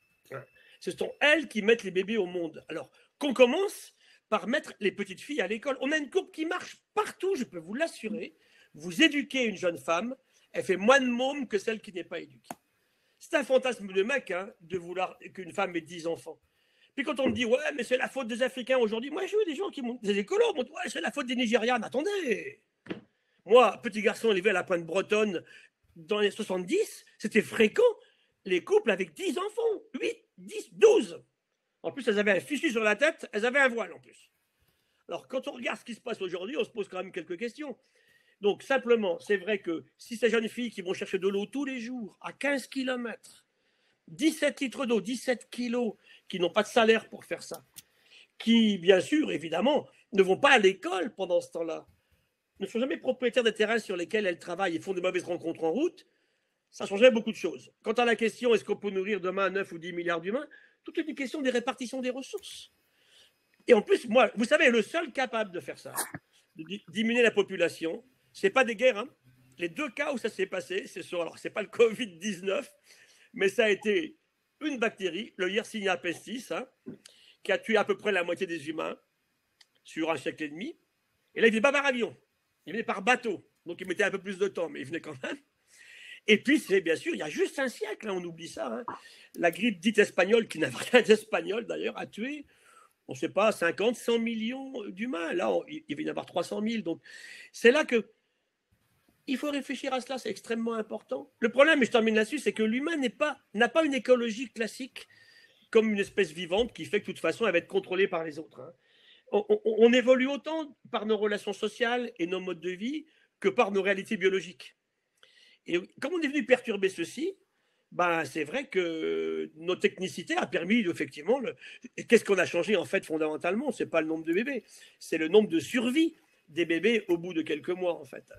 Ce sont elles qui mettent les bébés au monde. Alors qu'on commence par mettre les petites filles à l'école. On a une courbe qui marche partout, je peux vous l'assurer. Vous éduquez une jeune femme, elle fait moins de mômes que celle qui n'est pas éduquée. C'est un fantasme de mec hein, de vouloir qu'une femme ait dix enfants. Puis quand on me dit, ouais, mais c'est la faute des Africains aujourd'hui, moi j'ai eu des gens qui m'ont, des écolos, m'ont dit, ouais, c'est la faute des Nigérianes. Attendez, moi, petit garçon élevé à la pointe bretonne dans les soixante-dix, c'était fréquent les couples avec dix enfants, huit, dix, douze. En plus, elles avaient un fichu sur la tête, elles avaient un voile en plus. Alors, quand on regarde ce qui se passe aujourd'hui, on se pose quand même quelques questions. Donc, simplement, c'est vrai que si ces jeunes filles qui vont chercher de l'eau tous les jours, à quinze kilomètres, dix-sept litres d'eau, dix-sept kilos, qui n'ont pas de salaire pour faire ça, qui, bien sûr, évidemment, ne vont pas à l'école pendant ce temps-là, ne sont jamais propriétaires des terrains sur lesquels elles travaillent et font de mauvaises rencontres en route, ça changerait beaucoup de choses. Quant à la question, est-ce qu'on peut nourrir demain neuf ou dix milliards d'humains, tout est une question des répartitions des ressources. Et en plus, moi, vous savez, le seul capable de faire ça, de diminuer la population, ce n'est pas des guerres. Hein. Les deux cas où ça s'est passé, c'est sur, alors c'est pas le covid dix-neuf, mais ça a été une bactérie, le Yersinia pestis, hein, qui a tué à peu près la moitié des humains sur un siècle et demi. Et là, il venait pas par avion, il venait par bateau. Donc il mettait un peu plus de temps, mais il venait quand même. Et puis, c'est bien sûr, il y a juste un siècle, hein, on oublie ça, hein, la grippe dite espagnole, qui n'a rien d'espagnol d'ailleurs, a tué, on ne sait pas, cinquante, cent millions d'humains. Là, on, il va y en avoir trois cent mille. Donc, c'est là que il faut réfléchir à cela, c'est extrêmement important. Le problème, et je termine là-dessus, c'est que l'humain n'est pas, n'a pas une écologie classique comme une espèce vivante qui fait que de toute façon, elle va être contrôlée par les autres. Hein. On, on, on évolue autant par nos relations sociales et nos modes de vie que par nos réalités biologiques. Et comme on est venu perturber ceci, ben, c'est vrai que notre technicité a permis effectivement. Le... Qu'est-ce qu'on a changé en fait fondamentalement? C'est pas le nombre de bébés, c'est le nombre de survies des bébés au bout de quelques mois en fait.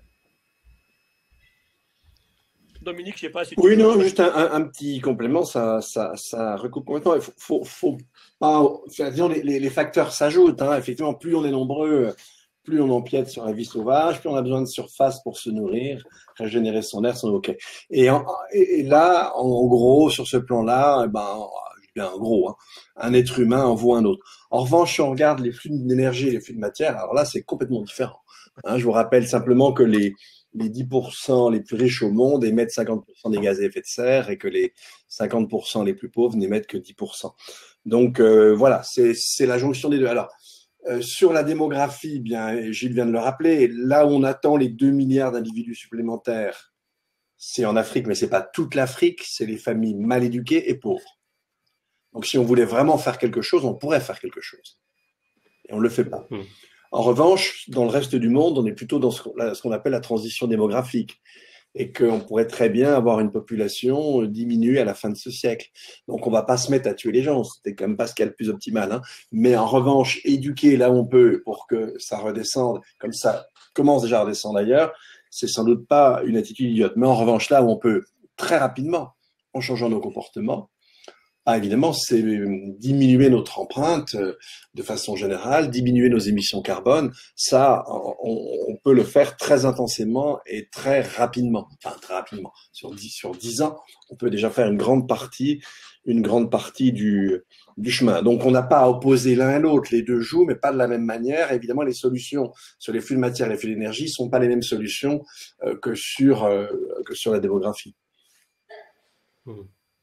Dominique, je sais pas si tu Oui, veux... non, juste un, un, un petit complément, ça, ça, ça recoupe complètement. Il faut, faut, faut pas, enfin, disons, les, les, les facteurs s'ajoutent. Hein. Effectivement, plus on est nombreux, plus on empiète sur la vie sauvage, plus on a besoin de surface pour se nourrir, régénérer son air, son ok. Et, en, et, et là, en gros, sur ce plan-là, eh ben, bien en gros, hein, un être humain en vaut un autre. En revanche, si on regarde les flux d'énergie et les flux de matière, alors là, c'est complètement différent. Hein, je vous rappelle simplement que les les dix pour cent les plus riches au monde émettent cinquante pour cent des gaz à effet de serre et que les cinquante pour cent les plus pauvres n'émettent que dix pour cent. Donc euh, voilà, c'est c'est la jonction des deux. Alors euh, sur la démographie, bien Gilles vient de le rappeler, là où on attend les deux milliards d'individus supplémentaires, c'est en Afrique, mais c'est pas toute l'Afrique, c'est les familles mal éduquées et pauvres. Donc si on voulait vraiment faire quelque chose, on pourrait faire quelque chose. Et on le fait pas. Mmh. En revanche, dans le reste du monde, on est plutôt dans ce qu'on appelle la transition démographique et qu'on pourrait très bien avoir une population diminuée à la fin de ce siècle. Donc, on ne va pas se mettre à tuer les gens, c'était quand même pas ce qu'il y a le plus optimal. Hein. Mais en revanche, éduquer là où on peut pour que ça redescende, comme ça commence déjà à redescendre ailleurs, c'est sans doute pas une attitude idiote. Mais en revanche, là où on peut très rapidement, en changeant nos comportements, ah, évidemment, c'est diminuer notre empreinte de façon générale, diminuer nos émissions carbone. Ça, on, on peut le faire très intensément et très rapidement. Enfin, très rapidement. Sur dix, sur dix ans, on peut déjà faire une grande partie, une grande partie du, du chemin. Donc, on n'a pas à opposer l'un à l'autre. Les deux jouent, mais pas de la même manière. Évidemment, les solutions sur les flux de matière et les flux d'énergie sont pas les mêmes solutions euh, que sur, euh, que sur la démographie. Mmh.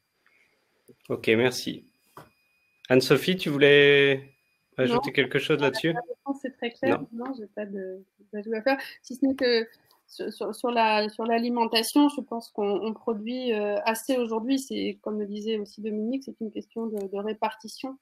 Ok, merci. Anne-Sophie, tu voulais ajouter non, quelque chose là-dessus? La réponse est très claire. Non, non je n'ai pas d'ajout à faire. Si ce n'est que sur, sur, sur la, sur l'alimentation, je pense qu'on produit euh, assez aujourd'hui. C'est, comme le disait aussi Dominique, c'est une question de, de répartition.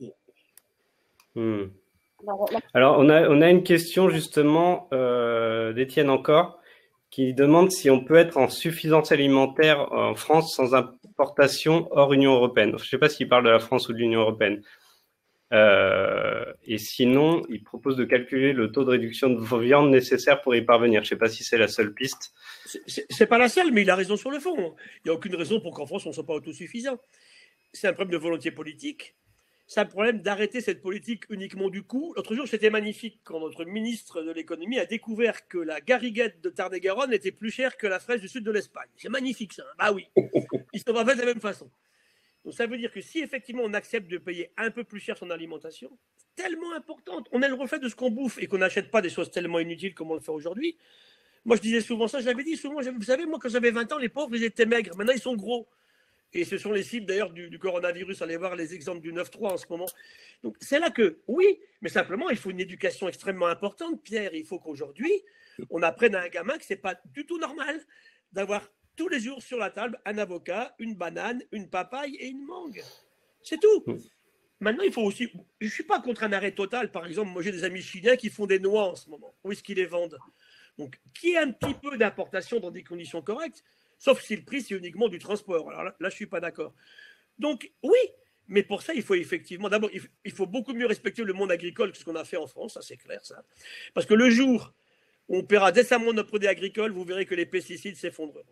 Hmm. Alors, la... Alors, on a, on a une question justement euh, d'Étienne encore, qui demande si on peut être en suffisance alimentaire en France sans importation hors Union européenne. Je ne sais pas s'il parle de la France ou de l'Union européenne. Euh, et sinon, il propose de calculer le taux de réduction de viande nécessaire pour y parvenir. Je ne sais pas si c'est la seule piste. Ce n'est pas la seule, mais il a raison sur le fond. Il n'y a aucune raison pour qu'en France, on ne soit pas autosuffisant. C'est un problème de volonté politique. C'est un problème d'arrêter cette politique uniquement du coup. L'autre jour, c'était magnifique quand notre ministre de l'économie a découvert que la gariguette de Tarn-et-Garonne était plus chère que la fraîche du sud de l'Espagne. C'est magnifique ça. Bah oui, ils sont pas faits de la même façon. Donc ça veut dire que si effectivement on accepte de payer un peu plus cher son alimentation, c'est tellement importante. On est le reflet de ce qu'on bouffe et qu'on n'achète pas des choses tellement inutiles comme on le fait aujourd'hui. Moi, je disais souvent ça, je l'avais dit souvent. Vous savez, moi, quand j'avais vingt ans, les pauvres, ils étaient maigres. Maintenant, ils sont gros. Et ce sont les cibles d'ailleurs du, du coronavirus. Allez voir les exemples du neuf trois en ce moment. Donc c'est là que, oui, mais simplement, il faut une éducation extrêmement importante, Pierre. Il faut qu'aujourd'hui, on apprenne à un gamin que ce n'est pas du tout normal d'avoir tous les jours sur la table un avocat, une banane, une papaye et une mangue. C'est tout. Maintenant, il faut aussi... Je ne suis pas contre un arrêt total. Par exemple, moi, j'ai des amis chiliens qui font des noix en ce moment. Où est-ce qu'ils les vendent? Donc, qui a un petit peu d'importation dans des conditions correctes, sauf si le prix, c'est uniquement du transport. Alors là, là je ne suis pas d'accord. Donc, oui, mais pour ça, il faut effectivement... D'abord, il faut beaucoup mieux respecter le monde agricole que ce qu'on a fait en France, ça c'est clair, ça. Parce que le jour où on paiera décemment notre produit agricole, vous verrez que les pesticides s'effondreront.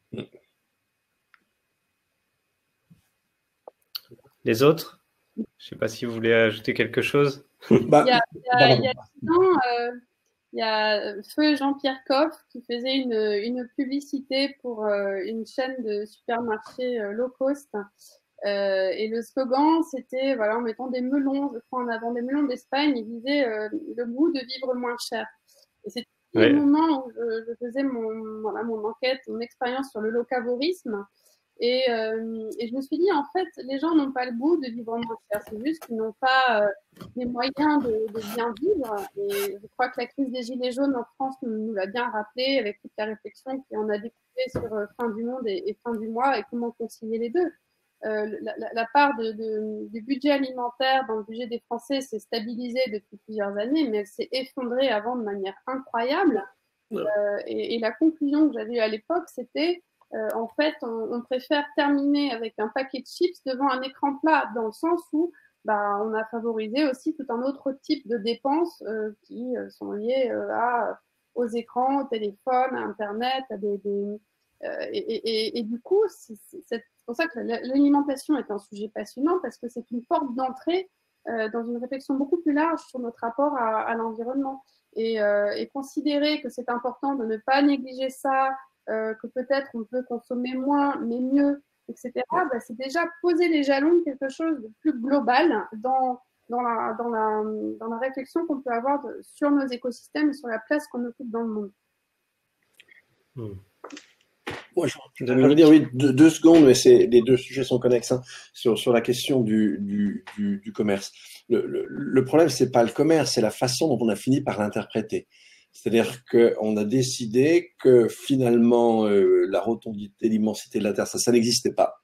Les autres? Je ne sais pas si vous voulez ajouter quelque chose. Bah, il y a, il y a, il y a dix ans, euh, il y a Feu Jean-Pierre Coff qui faisait une, une publicité pour euh, une chaîne de supermarchés euh, low cost. Euh, et le slogan, c'était, voilà, en mettant des melons, je crois en avant des melons d'Espagne, il disait euh, le goût de vivre moins cher. Et c'était ouais. le moment où je, je faisais mon, voilà, mon enquête, mon expérience sur le locavorisme. Et, euh, et je me suis dit, en fait, les gens n'ont pas le goût de vivre moins cher. C'est juste qu'ils n'ont pas euh, les moyens de, de bien vivre. Et je crois que la crise des Gilets jaunes en France nous, nous l'a bien rappelé avec toute la réflexion qu'on a découvert sur euh, fin du monde et, et fin du mois et comment concilier les deux. euh, la, la, la part de, de, du budget alimentaire dans le budget des Français s'est stabilisée depuis plusieurs années, mais elle s'est effondrée avant de manière incroyable. Ouais. Euh, et, et la conclusion que j'avais eue à l'époque, c'était euh, en fait, on, on préfère terminer avec un paquet de chips devant un écran plat, dans le sens où bah, on a favorisé aussi tout un autre type de dépenses euh, qui euh, sont liées euh, à, aux écrans, au téléphone, à Internet, à des, des euh, et, et, et du coup, c'est, c'est pour ça que l'alimentation est un sujet passionnant, parce que c'est une porte d'entrée euh, dans une réflexion beaucoup plus large sur notre rapport à, à l'environnement. Et, euh, et considérer que c'est important de ne pas négliger ça, euh, que peut-être on peut consommer moins, mais mieux, et cetera, bah, c'est déjà poser les jalons de quelque chose de plus global dans, dans, la, dans, la, dans la réflexion qu'on peut avoir de, sur nos écosystèmes et sur la place qu'on occupe dans le monde. Mmh. Moi, je, je veux dire, oui, deux, deux secondes, mais c'est, les deux sujets sont connexes, hein, sur, sur la question du, du, du, du commerce. Le, le, le problème, c'est pas le commerce, c'est la façon dont on a fini par l'interpréter. C'est-à-dire qu'on a décidé que finalement, euh, la rotondité, l'immensité de la Terre, ça, ça n'existait pas.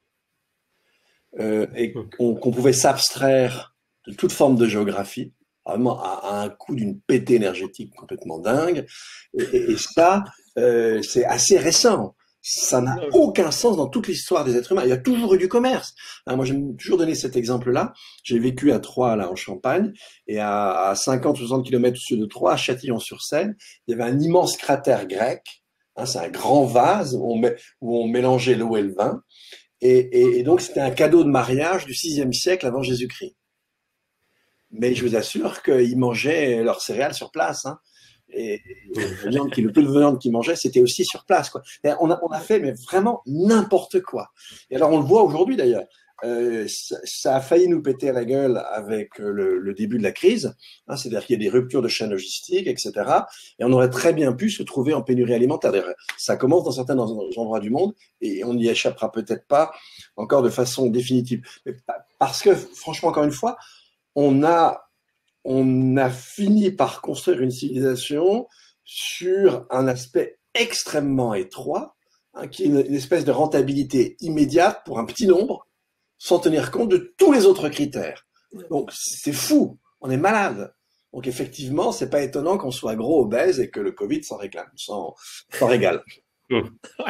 Euh, et qu'on, qu'on pouvait s'abstraire de toute forme de géographie, vraiment à, à un coup d'une pétée énergétique complètement dingue. Et, et, et ça, euh, c'est assez récent. Ça n'a aucun sens dans toute l'histoire des êtres humains. Il y a toujours eu du commerce. Hein, moi, j'aime toujours donner cet exemple-là. J'ai vécu à Troyes, là, en Champagne, et à, à cinquante ou soixante kilomètres au-dessus de Troyes, à Châtillon-sur-Seine, il y avait un immense cratère grec. Hein, c'est un grand vase où on, met, où on mélangeait l'eau et le vin. Et, et, et donc, c'était un cadeau de mariage du sixième siècle avant Jésus-Christ. Mais je vous assure qu'ils mangeaient leurs céréales sur place, hein. Et la viande qui, le peu de viande qu'ils mangeaient, c'était aussi sur place, quoi. Et on a, on a fait, mais vraiment n'importe quoi. Et alors, on le voit aujourd'hui, d'ailleurs. Euh, ça, ça a failli nous péter à la gueule avec le, le début de la crise, hein, c'est-à-dire qu'il y a des ruptures de chaînes logistiques, et cetera. Et on aurait très bien pu se trouver en pénurie alimentaire. D'ailleurs, ça commence dans certains endroits du monde et on n'y échappera peut-être pas encore de façon définitive. Mais parce que, franchement, encore une fois, on a on a fini par construire une civilisation sur un aspect extrêmement étroit, hein, qui est une, une espèce de rentabilité immédiate pour un petit nombre, sans tenir compte de tous les autres critères. Donc, c'est fou, on est malade. Donc, effectivement, c'est pas étonnant qu'on soit gros, obèse et que le Covid s'en réclame, s'en, s'en régale. Mmh.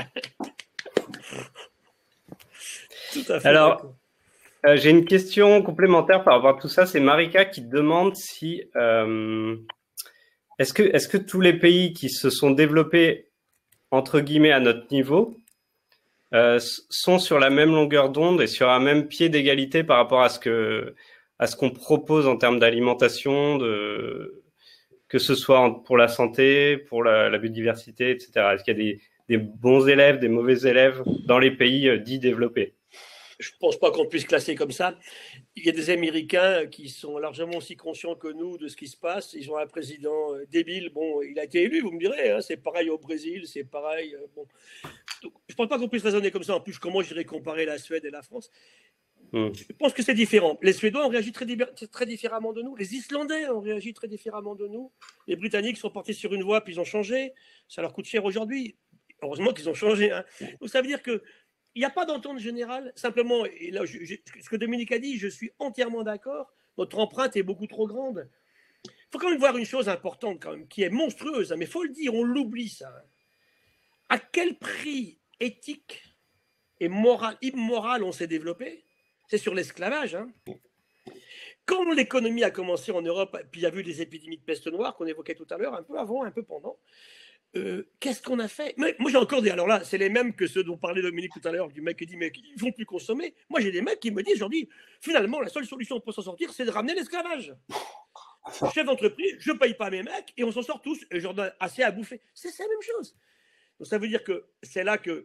Tout à fait. Alors, Euh, j'ai une question complémentaire par rapport à tout ça. C'est Marika qui demande si euh, est-ce que est-ce que tous les pays qui se sont développés entre guillemets à notre niveau euh, sont sur la même longueur d'onde et sur un même pied d'égalité par rapport à ce que à ce qu'on propose en termes d'alimentation, de que ce soit pour la santé, pour la, la biodiversité, et cetera. Est-ce qu'il y a des, des bons élèves, des mauvais élèves dans les pays euh, dits développés? Je ne pense pas qu'on puisse classer comme ça. Il y a des Américains qui sont largement aussi conscients que nous de ce qui se passe. Ils ont un président débile. Bon, il a été élu, vous me direz. Hein, c'est pareil au Brésil, c'est pareil. Bon. Donc, je ne pense pas qu'on puisse raisonner comme ça. En plus, comment j'irais comparer la Suède et la France? mmh. Je pense que c'est différent. Les Suédois ont réagi très, très différemment de nous. Les Islandais ont réagi très différemment de nous. Les Britanniques sont partis sur une voie, puis ils ont changé. Ça leur coûte cher aujourd'hui. Heureusement qu'ils ont changé. Hein. Donc, ça veut dire que il n'y a pas d'entente générale, simplement, et là, je, je, ce que Dominique a dit, je suis entièrement d'accord, notre empreinte est beaucoup trop grande. Il faut quand même voir une chose importante, quand même, qui est monstrueuse, hein, mais il faut le dire, on l'oublie, ça. À quel prix éthique et moral, immoral on s'est développé? C'est sur l'esclavage. Hein. Quand l'économie a commencé en Europe, puis il y a eu des épidémies de peste noire qu'on évoquait tout à l'heure, un peu avant, un peu pendant, Euh, qu'est-ce qu'on a fait? Mais moi j'ai encore des, alors là c'est les mêmes que ceux dont parlait Dominique tout à l'heure, du mec qui dit mais ils vont plus consommer. Moi j'ai des mecs qui me disent, je leur dis finalement la seule solution pour s'en sortir c'est de ramener l'esclavage. Chef d'entreprise, je paye pas mes mecs et on s'en sort tous et je leur donne assez à bouffer. C'est la même chose. Donc ça veut dire que c'est là que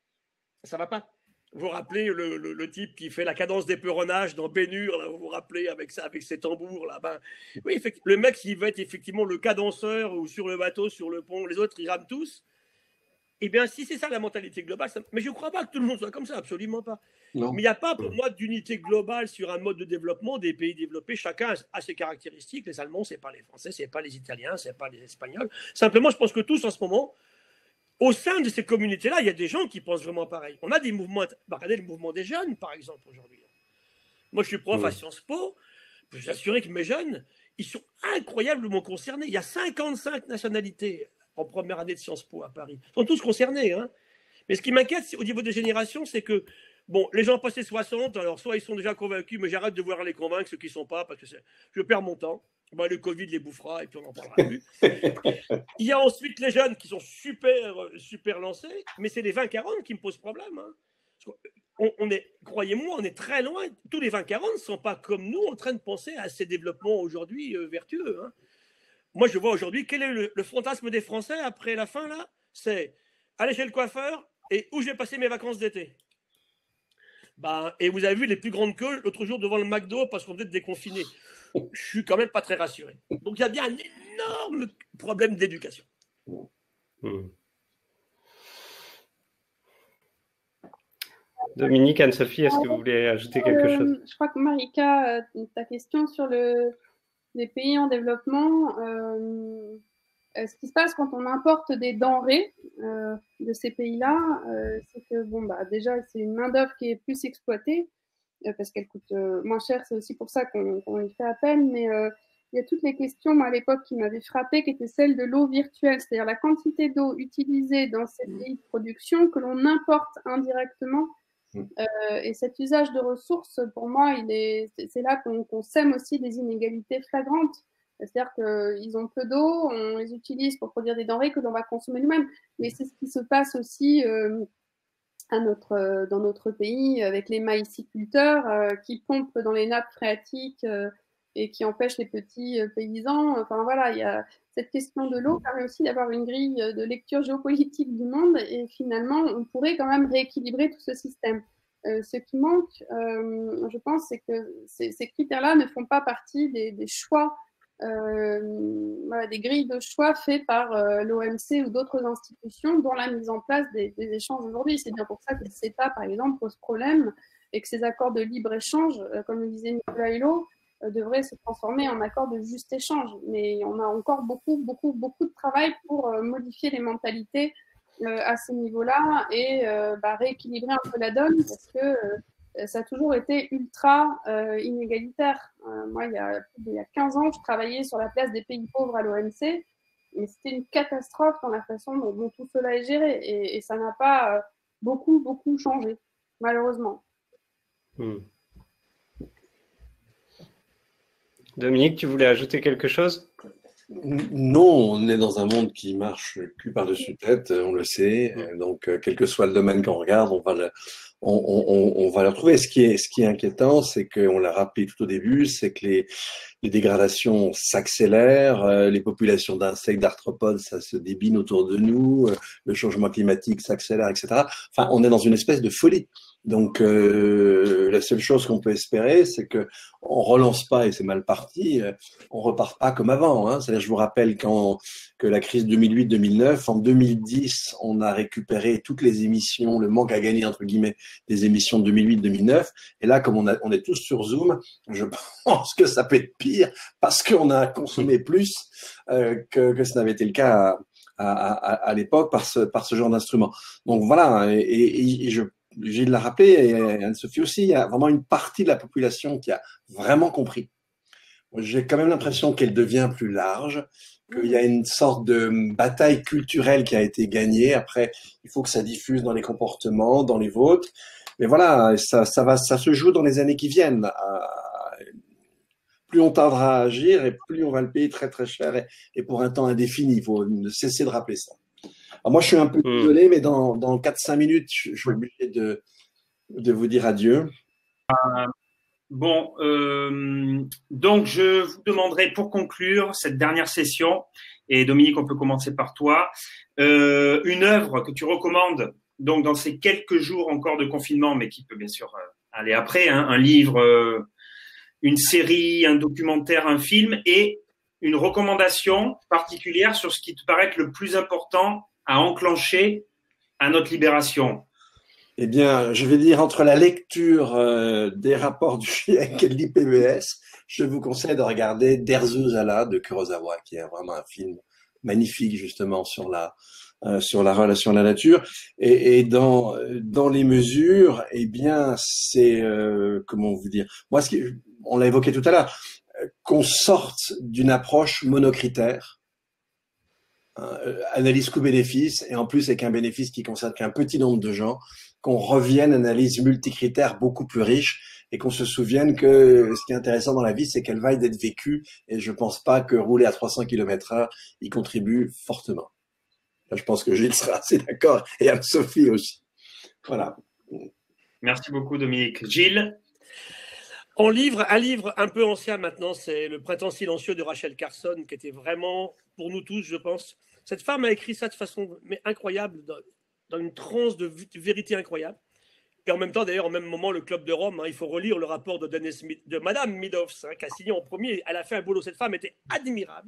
ça va pas. Vous vous rappelez le, le, le type qui fait la cadence d'éperonage dans Ben-Hur, là, vous vous rappelez avec ça, avec ses tambours là, ben, oui, le mec s'il veut être effectivement le cadenceur ou sur le bateau, sur le pont, les autres ils rament tous. Eh bien, si c'est ça la mentalité globale, ça... mais je ne crois pas que tout le monde soit comme ça, absolument pas. Non. Mais il n'y a pas pour moi d'unité globale sur un mode de développement des pays développés. Chacun a ses caractéristiques. Les Allemands, c'est pas les Français, c'est pas les Italiens, c'est pas les Espagnols. Simplement, je pense que tous en ce moment, au sein de ces communautés-là, il y a des gens qui pensent vraiment pareil. On a des mouvements, bah, regardez le mouvement des jeunes, par exemple, aujourd'hui. Moi, je suis prof mmh. à Sciences Po, je vous assure que mes jeunes, ils sont incroyablement concernés. Il y a cinquante-cinq nationalités en première année de Sciences Po à Paris. Ils sont tous concernés, hein. Mais ce qui m'inquiète au niveau des générations, c'est que, bon, les gens passés soixante, alors soit ils sont déjà convaincus, mais j'arrête de vouloir les convaincre, ceux qui ne sont pas, parce que je perds mon temps. Ben, le Covid les bouffera et puis on n'en parlera plus. Il y a ensuite les jeunes qui sont super, super lancés, mais c'est les vingt quarante qui me posent problème. Hein. On, on est, croyez-moi, on est très loin. Tous les vingt quarante ne sont pas comme nous en train de penser à ces développements aujourd'hui euh, vertueux. Hein. Moi, je vois aujourd'hui quel est le, le fantasme des Français après la fin, là. C'est aller chez le coiffeur et où je vais passer mes vacances d'été. Ben, et vous avez vu les plus grandes queues l'autre jour devant le McDo parce qu'on venait de déconfiner. Je suis quand même pas très rassuré. Donc il y a bien un énorme problème d'éducation. Mmh. Dominique, Anne-Sophie, est-ce que vous voulez ajouter quelque euh, chose? Je crois que Marika, ta question sur le, les pays en développement, euh, ce qui se passe quand on importe des denrées euh, de ces pays-là, euh, c'est que bon, bah, déjà, c'est une main-d'œuvre qui est plus exploitée. Parce qu'elle coûte euh, moins cher, c'est aussi pour ça qu'on qu'on y fait appel, mais euh, il y a toutes les questions, moi, à l'époque, qui m'avaient frappée, qui étaient celles de l'eau virtuelle, c'est-à-dire la quantité d'eau utilisée dans ces pays de production que l'on importe indirectement, euh, et cet usage de ressources, pour moi, il est, c'est là qu'on qu'on sème aussi des inégalités flagrantes, c'est-à-dire qu'ils ont peu d'eau, on les utilise pour produire des denrées que l'on va consommer nous-mêmes, mais c'est ce qui se passe aussi euh, à notre, dans notre pays avec les maïsiculteurs euh, qui pompent dans les nappes phréatiques euh, et qui empêchent les petits euh, paysans. Enfin voilà, il y a cette question de l'eau permet aussi d'avoir une grille de lecture géopolitique du monde et finalement on pourrait quand même rééquilibrer tout ce système. Euh, ce qui manque, euh, je pense, c'est que ces, ces critères-là ne font pas partie des, des choix Euh, voilà, des grilles de choix faites par euh, l'O M C ou d'autres institutions dans la mise en place des, des échanges aujourd'hui. C'est bien pour ça que le CETA, par exemple, pose problème et que ces accords de libre-échange, euh, comme le disait Nicolas Hulot, euh, devraient se transformer en accords de juste échange. Mais on a encore beaucoup, beaucoup, beaucoup de travail pour euh, modifier les mentalités euh, à ce niveau-là et euh, bah, rééquilibrer un peu la donne parce que euh, ça a toujours été ultra euh, inégalitaire. Euh, moi, il y, a, il y a quinze ans, je travaillais sur la place des pays pauvres à l'O M C, mais c'était une catastrophe dans la façon dont, dont tout cela est géré. Et, et ça n'a pas euh, beaucoup, beaucoup changé, malheureusement. Hmm. Dominique, tu voulais ajouter quelque chose? Non, on est dans un monde qui marche cul par-dessus tête, on le sait. Donc, quel que soit le domaine qu'on regarde, on va le, on, on, on va le retrouver. Ce qui est, ce qui est inquiétant, c'est qu'on l'a rappelé tout au début, c'est que les, les dégradations s'accélèrent, les populations d'insectes, d'arthropodes, ça se débine autour de nous, le changement climatique s'accélère, et cetera. Enfin, on est dans une espèce de folie. Donc, euh, la seule chose qu'on peut espérer, c'est que on relance pas, et c'est mal parti, on repart pas comme avant. Hein. C'est-à-dire, je vous rappelle quand que la crise deux mille huit deux mille neuf, en deux mille dix, on a récupéré toutes les émissions, le manque à gagner entre guillemets des émissions de deux mille huit deux mille neuf. Et là, comme on, a, on est tous sur Zoom, je pense que ça peut être pire parce qu'on a consommé plus euh, que, que ce n'avait été le cas à, à, à, à l'époque par ce, par ce genre d'instrument. Donc voilà, et, et, et je j'ai de la rappeler, et Anne-Sophie aussi, il y a vraiment une partie de la population qui a vraiment compris. J'ai quand même l'impression qu'elle devient plus large, qu'il y a une sorte de bataille culturelle qui a été gagnée. Après, il faut que ça diffuse dans les comportements, dans les vôtres. Mais voilà, ça, ça va, ça se joue dans les années qui viennent. Plus on tardera à agir et plus on va le payer très très cher et, et pour un temps indéfini. Il faut ne cesser de rappeler ça. Alors moi, je suis un peu désolé, mais dans, dans quatre cinq minutes, je, je suis obligé de, de vous dire adieu. Euh, bon, euh, donc je vous demanderai pour conclure cette dernière session, et Dominique, on peut commencer par toi, euh, une œuvre que tu recommandes donc dans ces quelques jours encore de confinement, mais qui peut bien sûr euh, aller après, hein, un livre, euh, une série, un documentaire, un film, et une recommandation particulière sur ce qui te paraît être le plus important à enclencher à notre libération. Eh bien, je vais dire, entre la lecture euh, des rapports du GIEC et de l'I P B S, je vous conseille de regarder Derzu Zala de Kurosawa, qui est vraiment un film magnifique, justement, sur la, euh, sur la relation à la nature. Et, et dans dans les mesures, eh bien, c'est euh, comment vous dire. Moi, ce qui, on l'a évoqué tout à l'heure, qu'on sorte d'une approche monocritère. Euh, analyse coût-bénéfice, et en plus avec un bénéfice qui concerne qu'un petit nombre de gens, qu'on revienne à une analyse multicritère beaucoup plus riche, et qu'on se souvienne que ce qui est intéressant dans la vie, c'est qu'elle vaille d'être vécue, et je pense pas que rouler à trois cents kilomètres heure y contribue fortement. Là, je pense que Gilles sera assez d'accord, et Anne-Sophie aussi. Voilà. Merci beaucoup, Dominique. Gilles? En livre, un livre un peu ancien maintenant, c'est Le Printemps silencieux de Rachel Carson, qui était vraiment, pour nous tous, je pense. Cette femme a écrit ça de façon mais incroyable, dans, dans une transe de vérité incroyable. Et en même temps, d'ailleurs, au même moment, le Club de Rome, hein, il faut relire le rapport de, Dennis, de Madame Meadows, hein, qui a signé en premier. Elle a fait un boulot. Cette femme était admirable.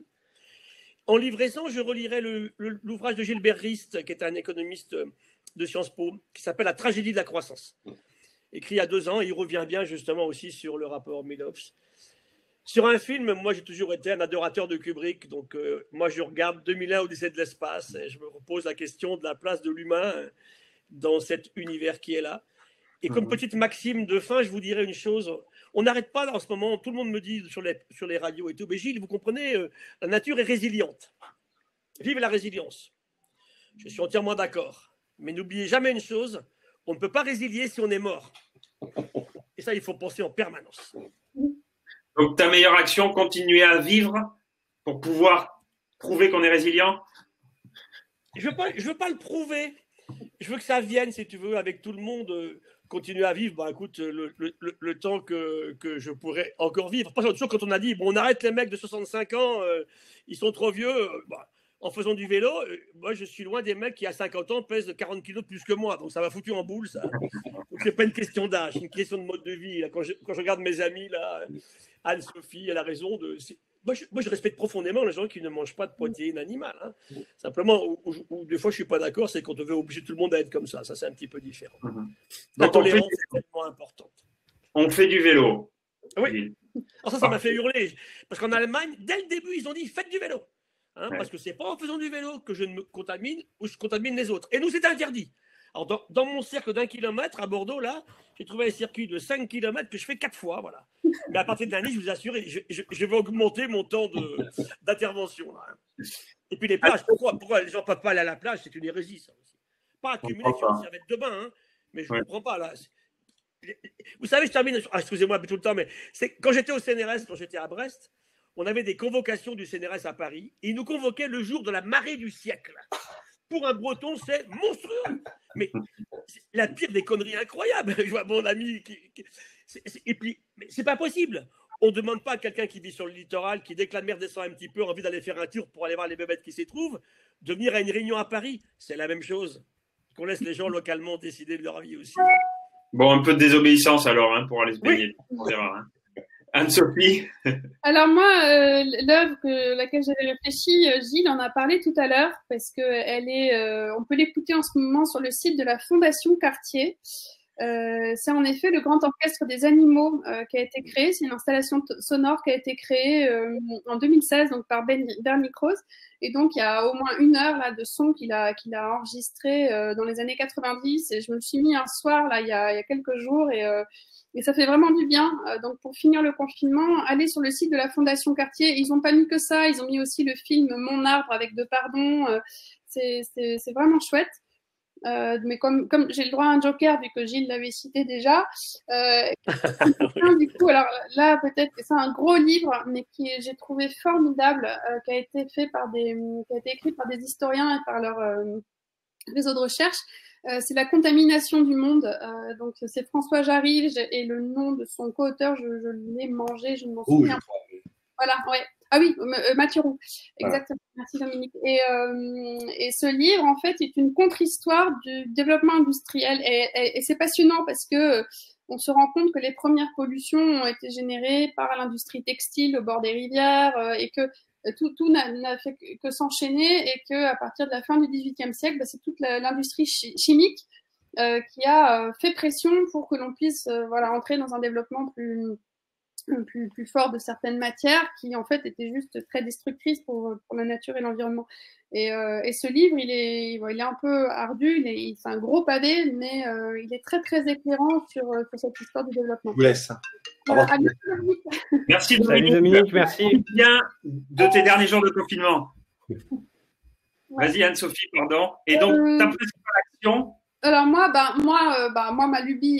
En livre récent, je relirai l'ouvrage de Gilbert Rist, qui est un économiste de Sciences Po, qui s'appelle La tragédie de la croissance. Écrit il y a deux ans, et il revient bien justement aussi sur le rapport Meadows. Sur un film, moi j'ai toujours été un adorateur de Kubrick, donc euh, moi je regarde deux mille un Odyssée de l'espace, et je me repose la question de la place de l'humain dans cet univers qui est là. Et comme petite maxime de fin, je vous dirais une chose, on n'arrête pas en ce moment, tout le monde me dit sur les, sur les radios et tout, mais Gilles, vous comprenez, euh, la nature est résiliente. Vive la résilience. Je suis entièrement d'accord, mais n'oubliez jamais une chose, on ne peut pas résilier si on est mort. Et ça, il faut penser en permanence. Donc, ta meilleure action, continuer à vivre pour pouvoir prouver qu'on est résilient? Je ne veux, je veux pas le prouver. Je veux que ça vienne, si tu veux, avec tout le monde. Euh, continuer à vivre, bah, écoute, le, le, le, le temps que, que je pourrais encore vivre. Parce que toujours, quand on a dit, bon, on arrête les mecs de soixante-cinq ans, euh, ils sont trop vieux. Euh, bah, en faisant du vélo, euh, moi, je suis loin des mecs qui, à cinquante ans, pèsent quarante kilos de plus que moi. Donc, ça m'a foutu en boule, ça. Donc, c'est pas une question d'âge, c'est une question de mode de vie. Là. Quand, je, quand je regarde mes amis, là, Anne-Sophie, elle a raison. De, moi je, moi, je respecte profondément les gens qui ne mangent pas de protéines animales. Hein. Simplement, où, où, où des fois, je suis pas d'accord, c'est qu'on devait obliger tout le monde à être comme ça. Ça, c'est un petit peu différent. Mm-hmm. La tolérance est tellement importante. On fait du vélo. Oui. Alors ça, ça m'a fait hurler. Parce qu'en Allemagne, dès le début, ils ont dit, faites du vélo. Hein, ouais. Parce que c'est pas en faisant du vélo que je me contamine ou je contamine les autres. Et nous, c'est interdit. Alors, dans, dans mon cercle d'un kilomètre à Bordeaux, là, j'ai trouvé un circuit de cinq kilomètres que je fais quatre fois. Voilà. Mais à partir de l'année, je vous assure, je, je, je vais augmenter mon temps d'intervention. Et puis les plages, pourquoi, pourquoi les gens ne peuvent pas aller à la plage? C'est une hérésie, ça aussi. Pas accumuler sur le serviette de bain, hein, mais je ne ouais. comprends pas. Là. Vous savez, je termine, ah, excusez-moi tout le temps, mais c'est quand j'étais au C N R S, quand j'étais à Brest, on avait des convocations du C N R S à Paris, et ils nous convoquaient le jour de la marée du siècle. Pour un Breton, c'est monstrueux. Mais la pire des conneries incroyables. Je vois mon ami qui. qui c'est, c'est, et puis, mais c'est pas possible. On ne demande pas à quelqu'un qui vit sur le littoral, qui dès que la mer descend un petit peu, a envie d'aller faire un tour pour aller voir les bébêtes qui s'y trouvent, de venir à une réunion à Paris. C'est la même chose. Qu'on laisse les gens localement décider de leur vie aussi. Bon, un peu de désobéissance alors, hein, pour aller se baigner. Oui. On verra, hein. Anne-Sophie? Alors moi, euh, l'œuvre que laquelle j'avais réfléchi, euh, Gilles en a parlé tout à l'heure parce que elle est, euh, on peut l'écouter en ce moment sur le site de la Fondation Cartier. Euh, c'est en effet le Grand Orchestre des Animaux euh, qui a été créé. C'est une installation sonore qui a été créée euh, en deux mille seize donc par ben, Bernie Krause. Et donc il y a au moins une heure là de son qu'il a qu'il a enregistré euh, dans les années quatre-vingt-dix. Et je me suis mis un soir là il y a, il y a quelques jours et euh, Et ça fait vraiment du bien. Euh, donc, pour finir le confinement, allez sur le site de la Fondation Cartier. Ils n'ont pas mis que ça. Ils ont mis aussi le film Mon arbre avec De Pardon. Euh, c'est, c'est, c'est vraiment chouette. Euh, mais comme, comme j'ai le droit à un joker, vu que Gilles l'avait cité déjà, euh, du coup, alors là, peut-être que c'est un gros livre, mais qui j'ai trouvé formidable, euh, qui a été fait par des, qui a été écrit par des historiens et par leur euh, réseau de recherche. Euh, c'est La contamination du monde. Euh, donc, c'est François Jarry et le nom de son co-auteur, je, je l'ai mangé, je ne m'en souviens pas. Voilà, ouais. Ah oui, euh, Mathieu Roux. Exactement. Voilà. Merci Dominique. Et, euh, et ce livre, en fait, est une contre-histoire du développement industriel. Et, et, et c'est passionnant parce que on se rend compte que les premières pollutions ont été générées par l'industrie textile au bord des rivières euh, et que tout, tout n'a, n'a fait que s'enchaîner et que à partir de la fin du dix-huitième siècle, bah, c'est toute la, l'industrie chi- chimique euh, qui a euh, fait pression pour que l'on puisse euh, voilà entrer dans un développement plus plus, plus fort de certaines matières qui en fait étaient juste très destructrices pour, pour la nature et l'environnement. Et, euh, et ce livre, il est, il est un peu ardu, il est, c'est un gros pavé, mais euh, il est très très éclairant sur, sur cette histoire du développement. Je vous laisse. Voilà, Au revoir. Merci Salut Dominique. Dominique, merci. Bien de tes derniers jours de confinement. Ouais. Vas-y Anne-Sophie, pardon. Et donc, Euh, ta principale action? Alors moi, bah, moi, euh, bah, moi, ma lubie,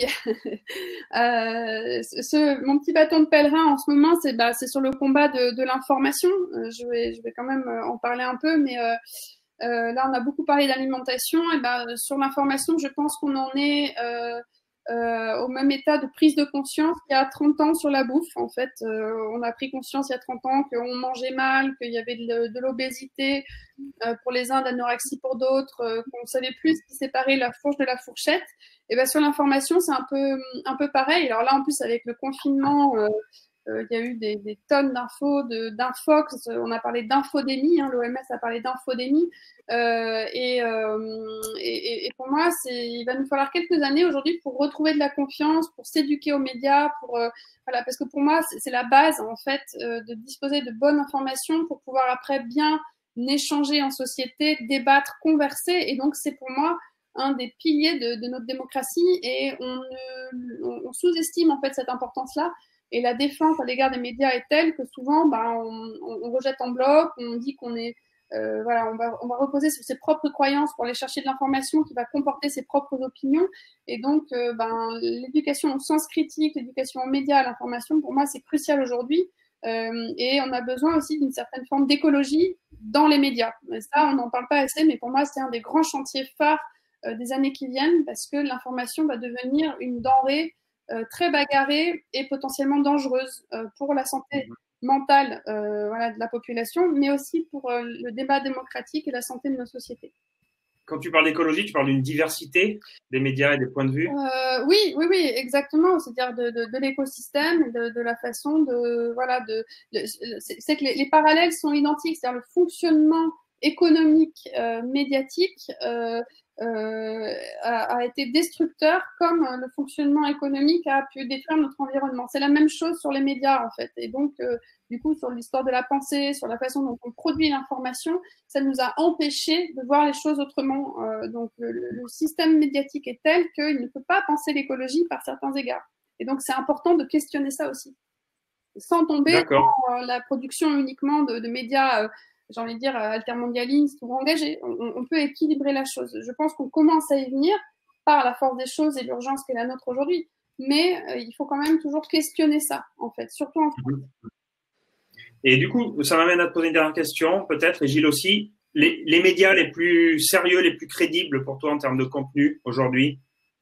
euh, ce, mon petit bâton de pèlerin en ce moment, c'est bah, c'est sur le combat de, de l'information. Euh, je vais, je vais quand même euh, en parler un peu, mais euh, euh, là, on a beaucoup parlé d'alimentation. Et bah, sur l'information, je pense qu'on en est euh, euh, au même état de prise de conscience qu'il y a trente ans sur la bouffe. En fait, euh, on a pris conscience il y a trente ans qu'on mangeait mal, qu'il y avait de, de l'obésité. Euh, pour les uns, d'anorexie pour d'autres, euh, qu'on savait plus ce qui séparait la fourche de la fourchette. Et ben sur l'information, c'est un peu un peu pareil. Alors là, en plus avec le confinement, euh, euh, il y a eu des, des tonnes d'infos, de, d'infox. On a parlé d'infodémie. Hein, L'O M S a parlé d'infodémie. Euh, et, euh, et, et pour moi, c'est, il va nous falloir quelques années aujourd'hui pour retrouver de la confiance, pour s'éduquer aux médias, pour euh, voilà, parce que pour moi, c'est, c'est la base en fait euh, de disposer de bonnes informations pour pouvoir après bien échanger en société, débattre, converser. Et donc, c'est pour moi un des piliers de, de notre démocratie et on, on, on sous-estime en fait cette importance-là. Et la défense à l'égard des médias est telle que souvent, bah, on, on, on rejette en bloc, on dit qu'on est, euh, voilà, on va, on va reposer sur ses propres croyances pour aller chercher de l'information qui va comporter ses propres opinions. Et donc, euh, ben, l'éducation au sens critique, l'éducation aux médias, à l'information, pour moi, c'est crucial aujourd'hui. Euh, et on a besoin aussi d'une certaine forme d'écologie dans les médias. Et ça, on n'en parle pas assez, mais pour moi, c'est un des grands chantiers phares euh, des années qui viennent parce que l'information va devenir une denrée euh, très bagarrée et potentiellement dangereuse euh, pour la santé mentale euh, voilà, de la population, mais aussi pour euh, le débat démocratique et la santé de nos sociétés. Quand tu parles d'écologie, tu parles d'une diversité des médias et des points de vue? euh, Oui, oui, oui, exactement. C'est-à-dire de, de, de l'écosystème, de, de la façon de, voilà, de, de c'est, c'est que les, les parallèles sont identiques. C'est-à-dire le fonctionnement économique, euh, médiatique euh, euh, a, a été destructeur, comme euh, le fonctionnement économique a pu détruire notre environnement. C'est la même chose sur les médias en fait. Et donc, euh, du coup, sur l'histoire de la pensée, sur la façon dont on produit l'information, ça nous a empêché de voir les choses autrement. Euh, donc, le, le système médiatique est tel qu'il ne peut pas penser l'écologie par certains égards. Et donc, c'est important de questionner ça aussi, sans tomber D'accord. dans euh, la production uniquement de, de médias, euh, j'ai envie de dire, altermondialistes ou engagés. On, on peut équilibrer la chose. Je pense qu'on commence à y venir par la force des choses et l'urgence qui est la nôtre aujourd'hui. Mais euh, il faut quand même toujours questionner ça, en fait, surtout en France. Et du coup, ça m'amène à te poser une dernière question, peut-être, et Gilles aussi. Les, les médias les plus sérieux, les plus crédibles pour toi en termes de contenu aujourd'hui?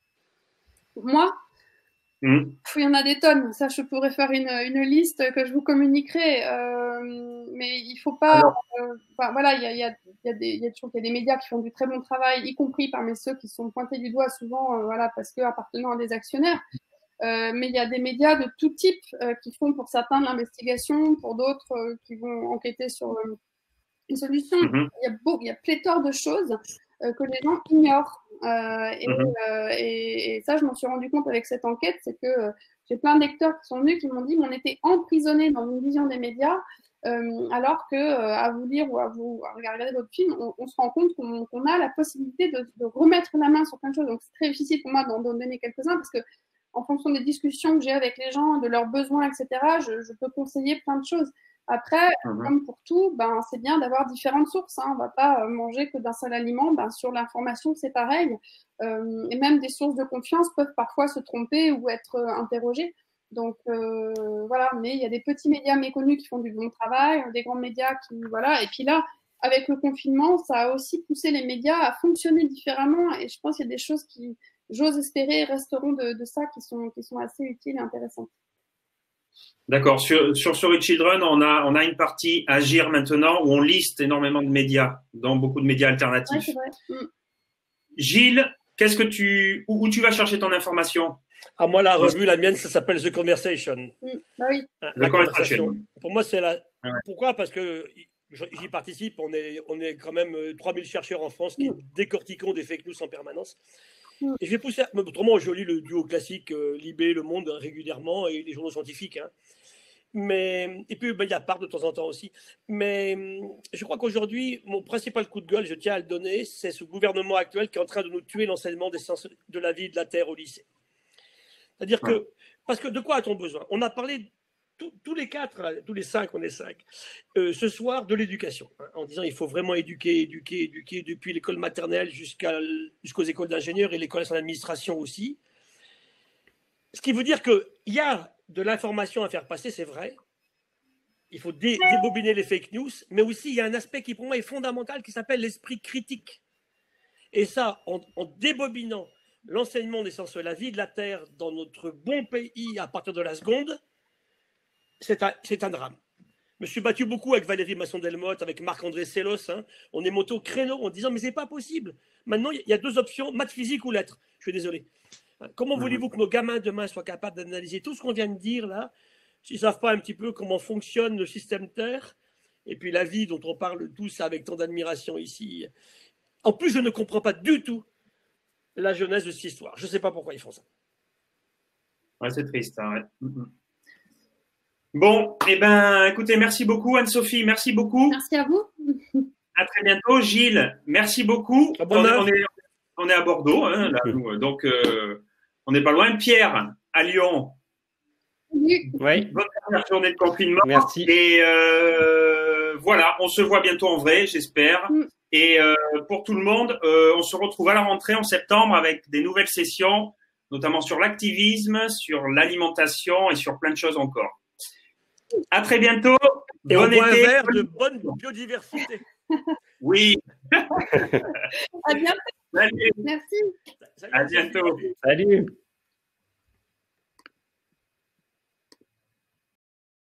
Moi, mmh. il y en a des tonnes. Ça, je pourrais faire une, une liste que je vous communiquerai. Euh, mais il faut pas. Alors, euh, enfin, voilà, il y a, il y a, il y a des, il y a toujours il y a des médias qui font du très bon travail, y compris parmi ceux qui sont pointés du doigt souvent, euh, voilà, parce que appartenant à des actionnaires. Euh, mais il y a des médias de tout type euh, qui font pour certains de l'investigation, pour d'autres euh, qui vont enquêter sur euh, une solution. Mmh. Il y a beau, il y a pléthore de choses euh, que les gens ignorent. Euh, et, Mmh. euh, et, et ça, je m'en suis rendu compte avec cette enquête, c'est que euh, j'ai plein de lecteurs qui sont venus qui m'ont dit qu'on était emprisonnés dans une vision des médias, euh, alors que euh, à vous lire ou à vous à regarder votre film, on, on se rend compte qu'on, qu'on a la possibilité de, de remettre la main sur plein de choses. Donc c'est très difficile pour moi d'en donner quelques-uns parce que en fonction des discussions que j'ai avec les gens, de leurs besoins, et cetera, je, je peux conseiller plein de choses. Après, mmh. comme pour tout, ben, c'est bien d'avoir différentes sources. Hein. On ne va pas manger que d'un seul aliment. Ben, sur l'information, c'est pareil. Euh, et même des sources de confiance peuvent parfois se tromper ou être euh, interrogées. Donc, euh, voilà. Mais il y a des petits médias méconnus qui font du bon travail, des grands médias qui, voilà. Et puis là, avec le confinement, ça a aussi poussé les médias à fonctionner différemment. Et je pense qu'il y a des choses qui, j'ose espérer, resteront de, de ça qui sont, qui sont assez utiles et intéressantes. D'accord. Sur, sur Sorry Children, on a, on a une partie Agir maintenant où on liste énormément de médias, dans beaucoup de médias alternatifs. Ouais, c'est vrai. Mm. Gilles, qu'est-ce que tu, où, où tu vas chercher ton information? Ah, moi, la revue, la mienne, ça s'appelle The Conversation. Mm. Bah oui. La The conversation. Conversation. Pour moi, c'est la. Ouais. Pourquoi? Parce que j'y participe. On est, on est quand même trois mille chercheurs en France qui Mm. décortiquons des fake news en permanence. Et je vais pousser. Autrement, je lis le duo classique euh, Libé, Le Monde régulièrement et les journaux scientifiques. Hein. Mais, et puis, ben, il y a part de temps en temps aussi. Mais je crois qu'aujourd'hui, mon principal coup de gueule, je tiens à le donner, c'est ce gouvernement actuel qui est en train de nous tuer l'enseignement des sciences de la vie et de la Terre au lycée. C'est-à-dire que, parce que de quoi a-t-on besoin? On a parlé tous, tous les quatre, tous les cinq, on est cinq, euh, ce soir de l'éducation, hein, en disant il faut vraiment éduquer, éduquer, éduquer depuis l'école maternelle jusqu'à, jusqu'aux écoles d'ingénieurs et les collèges en administration aussi. Ce qui veut dire qu'il y a de l'information à faire passer, c'est vrai. Il faut dé- débobiner les fake news, mais aussi il y a un aspect qui pour moi est fondamental qui s'appelle l'esprit critique. Et ça, en, en débobinant l'enseignement des sciences de la vie de la Terre dans notre bon pays à partir de la seconde, c'est un, c'est un drame. Je me suis battu beaucoup avec Valérie Masson-Delmotte, avec Marc-André Sellos. Hein. On est monté au créneau en disant mais c'est pas possible. Maintenant, il y a deux options, maths, physique ou lettres. Je suis désolé. Comment voulez-vous que nos gamins demain soient capables d'analyser tout ce qu'on vient de dire là, s'ils ne savent pas un petit peu comment fonctionne le système Terre et puis la vie dont on parle tous avec tant d'admiration ici. En plus, je ne comprends pas du tout la jeunesse de cette histoire. Je ne sais pas pourquoi ils font ça. Ouais, c'est triste. Hein, ouais. Bon, eh ben, écoutez, merci beaucoup Anne-Sophie, merci beaucoup. Merci à vous. À très bientôt. Gilles, merci beaucoup. Ah bon, on, est, on, est, on est à Bordeaux, hein, là, nous, donc euh, on n'est pas loin. Pierre, à Lyon. Oui. Bonne première journée de confinement. Merci. Et euh, voilà, on se voit bientôt en vrai, j'espère. Mm. Et euh, pour tout le monde, euh, on se retrouve à la rentrée en septembre avec des nouvelles sessions, notamment sur l'activisme, sur l'alimentation et sur plein de choses encore. À très bientôt. Et bon on boit été. un verre de bonne biodiversité. Oui. À bientôt. Salut. Merci. À bientôt. Salut.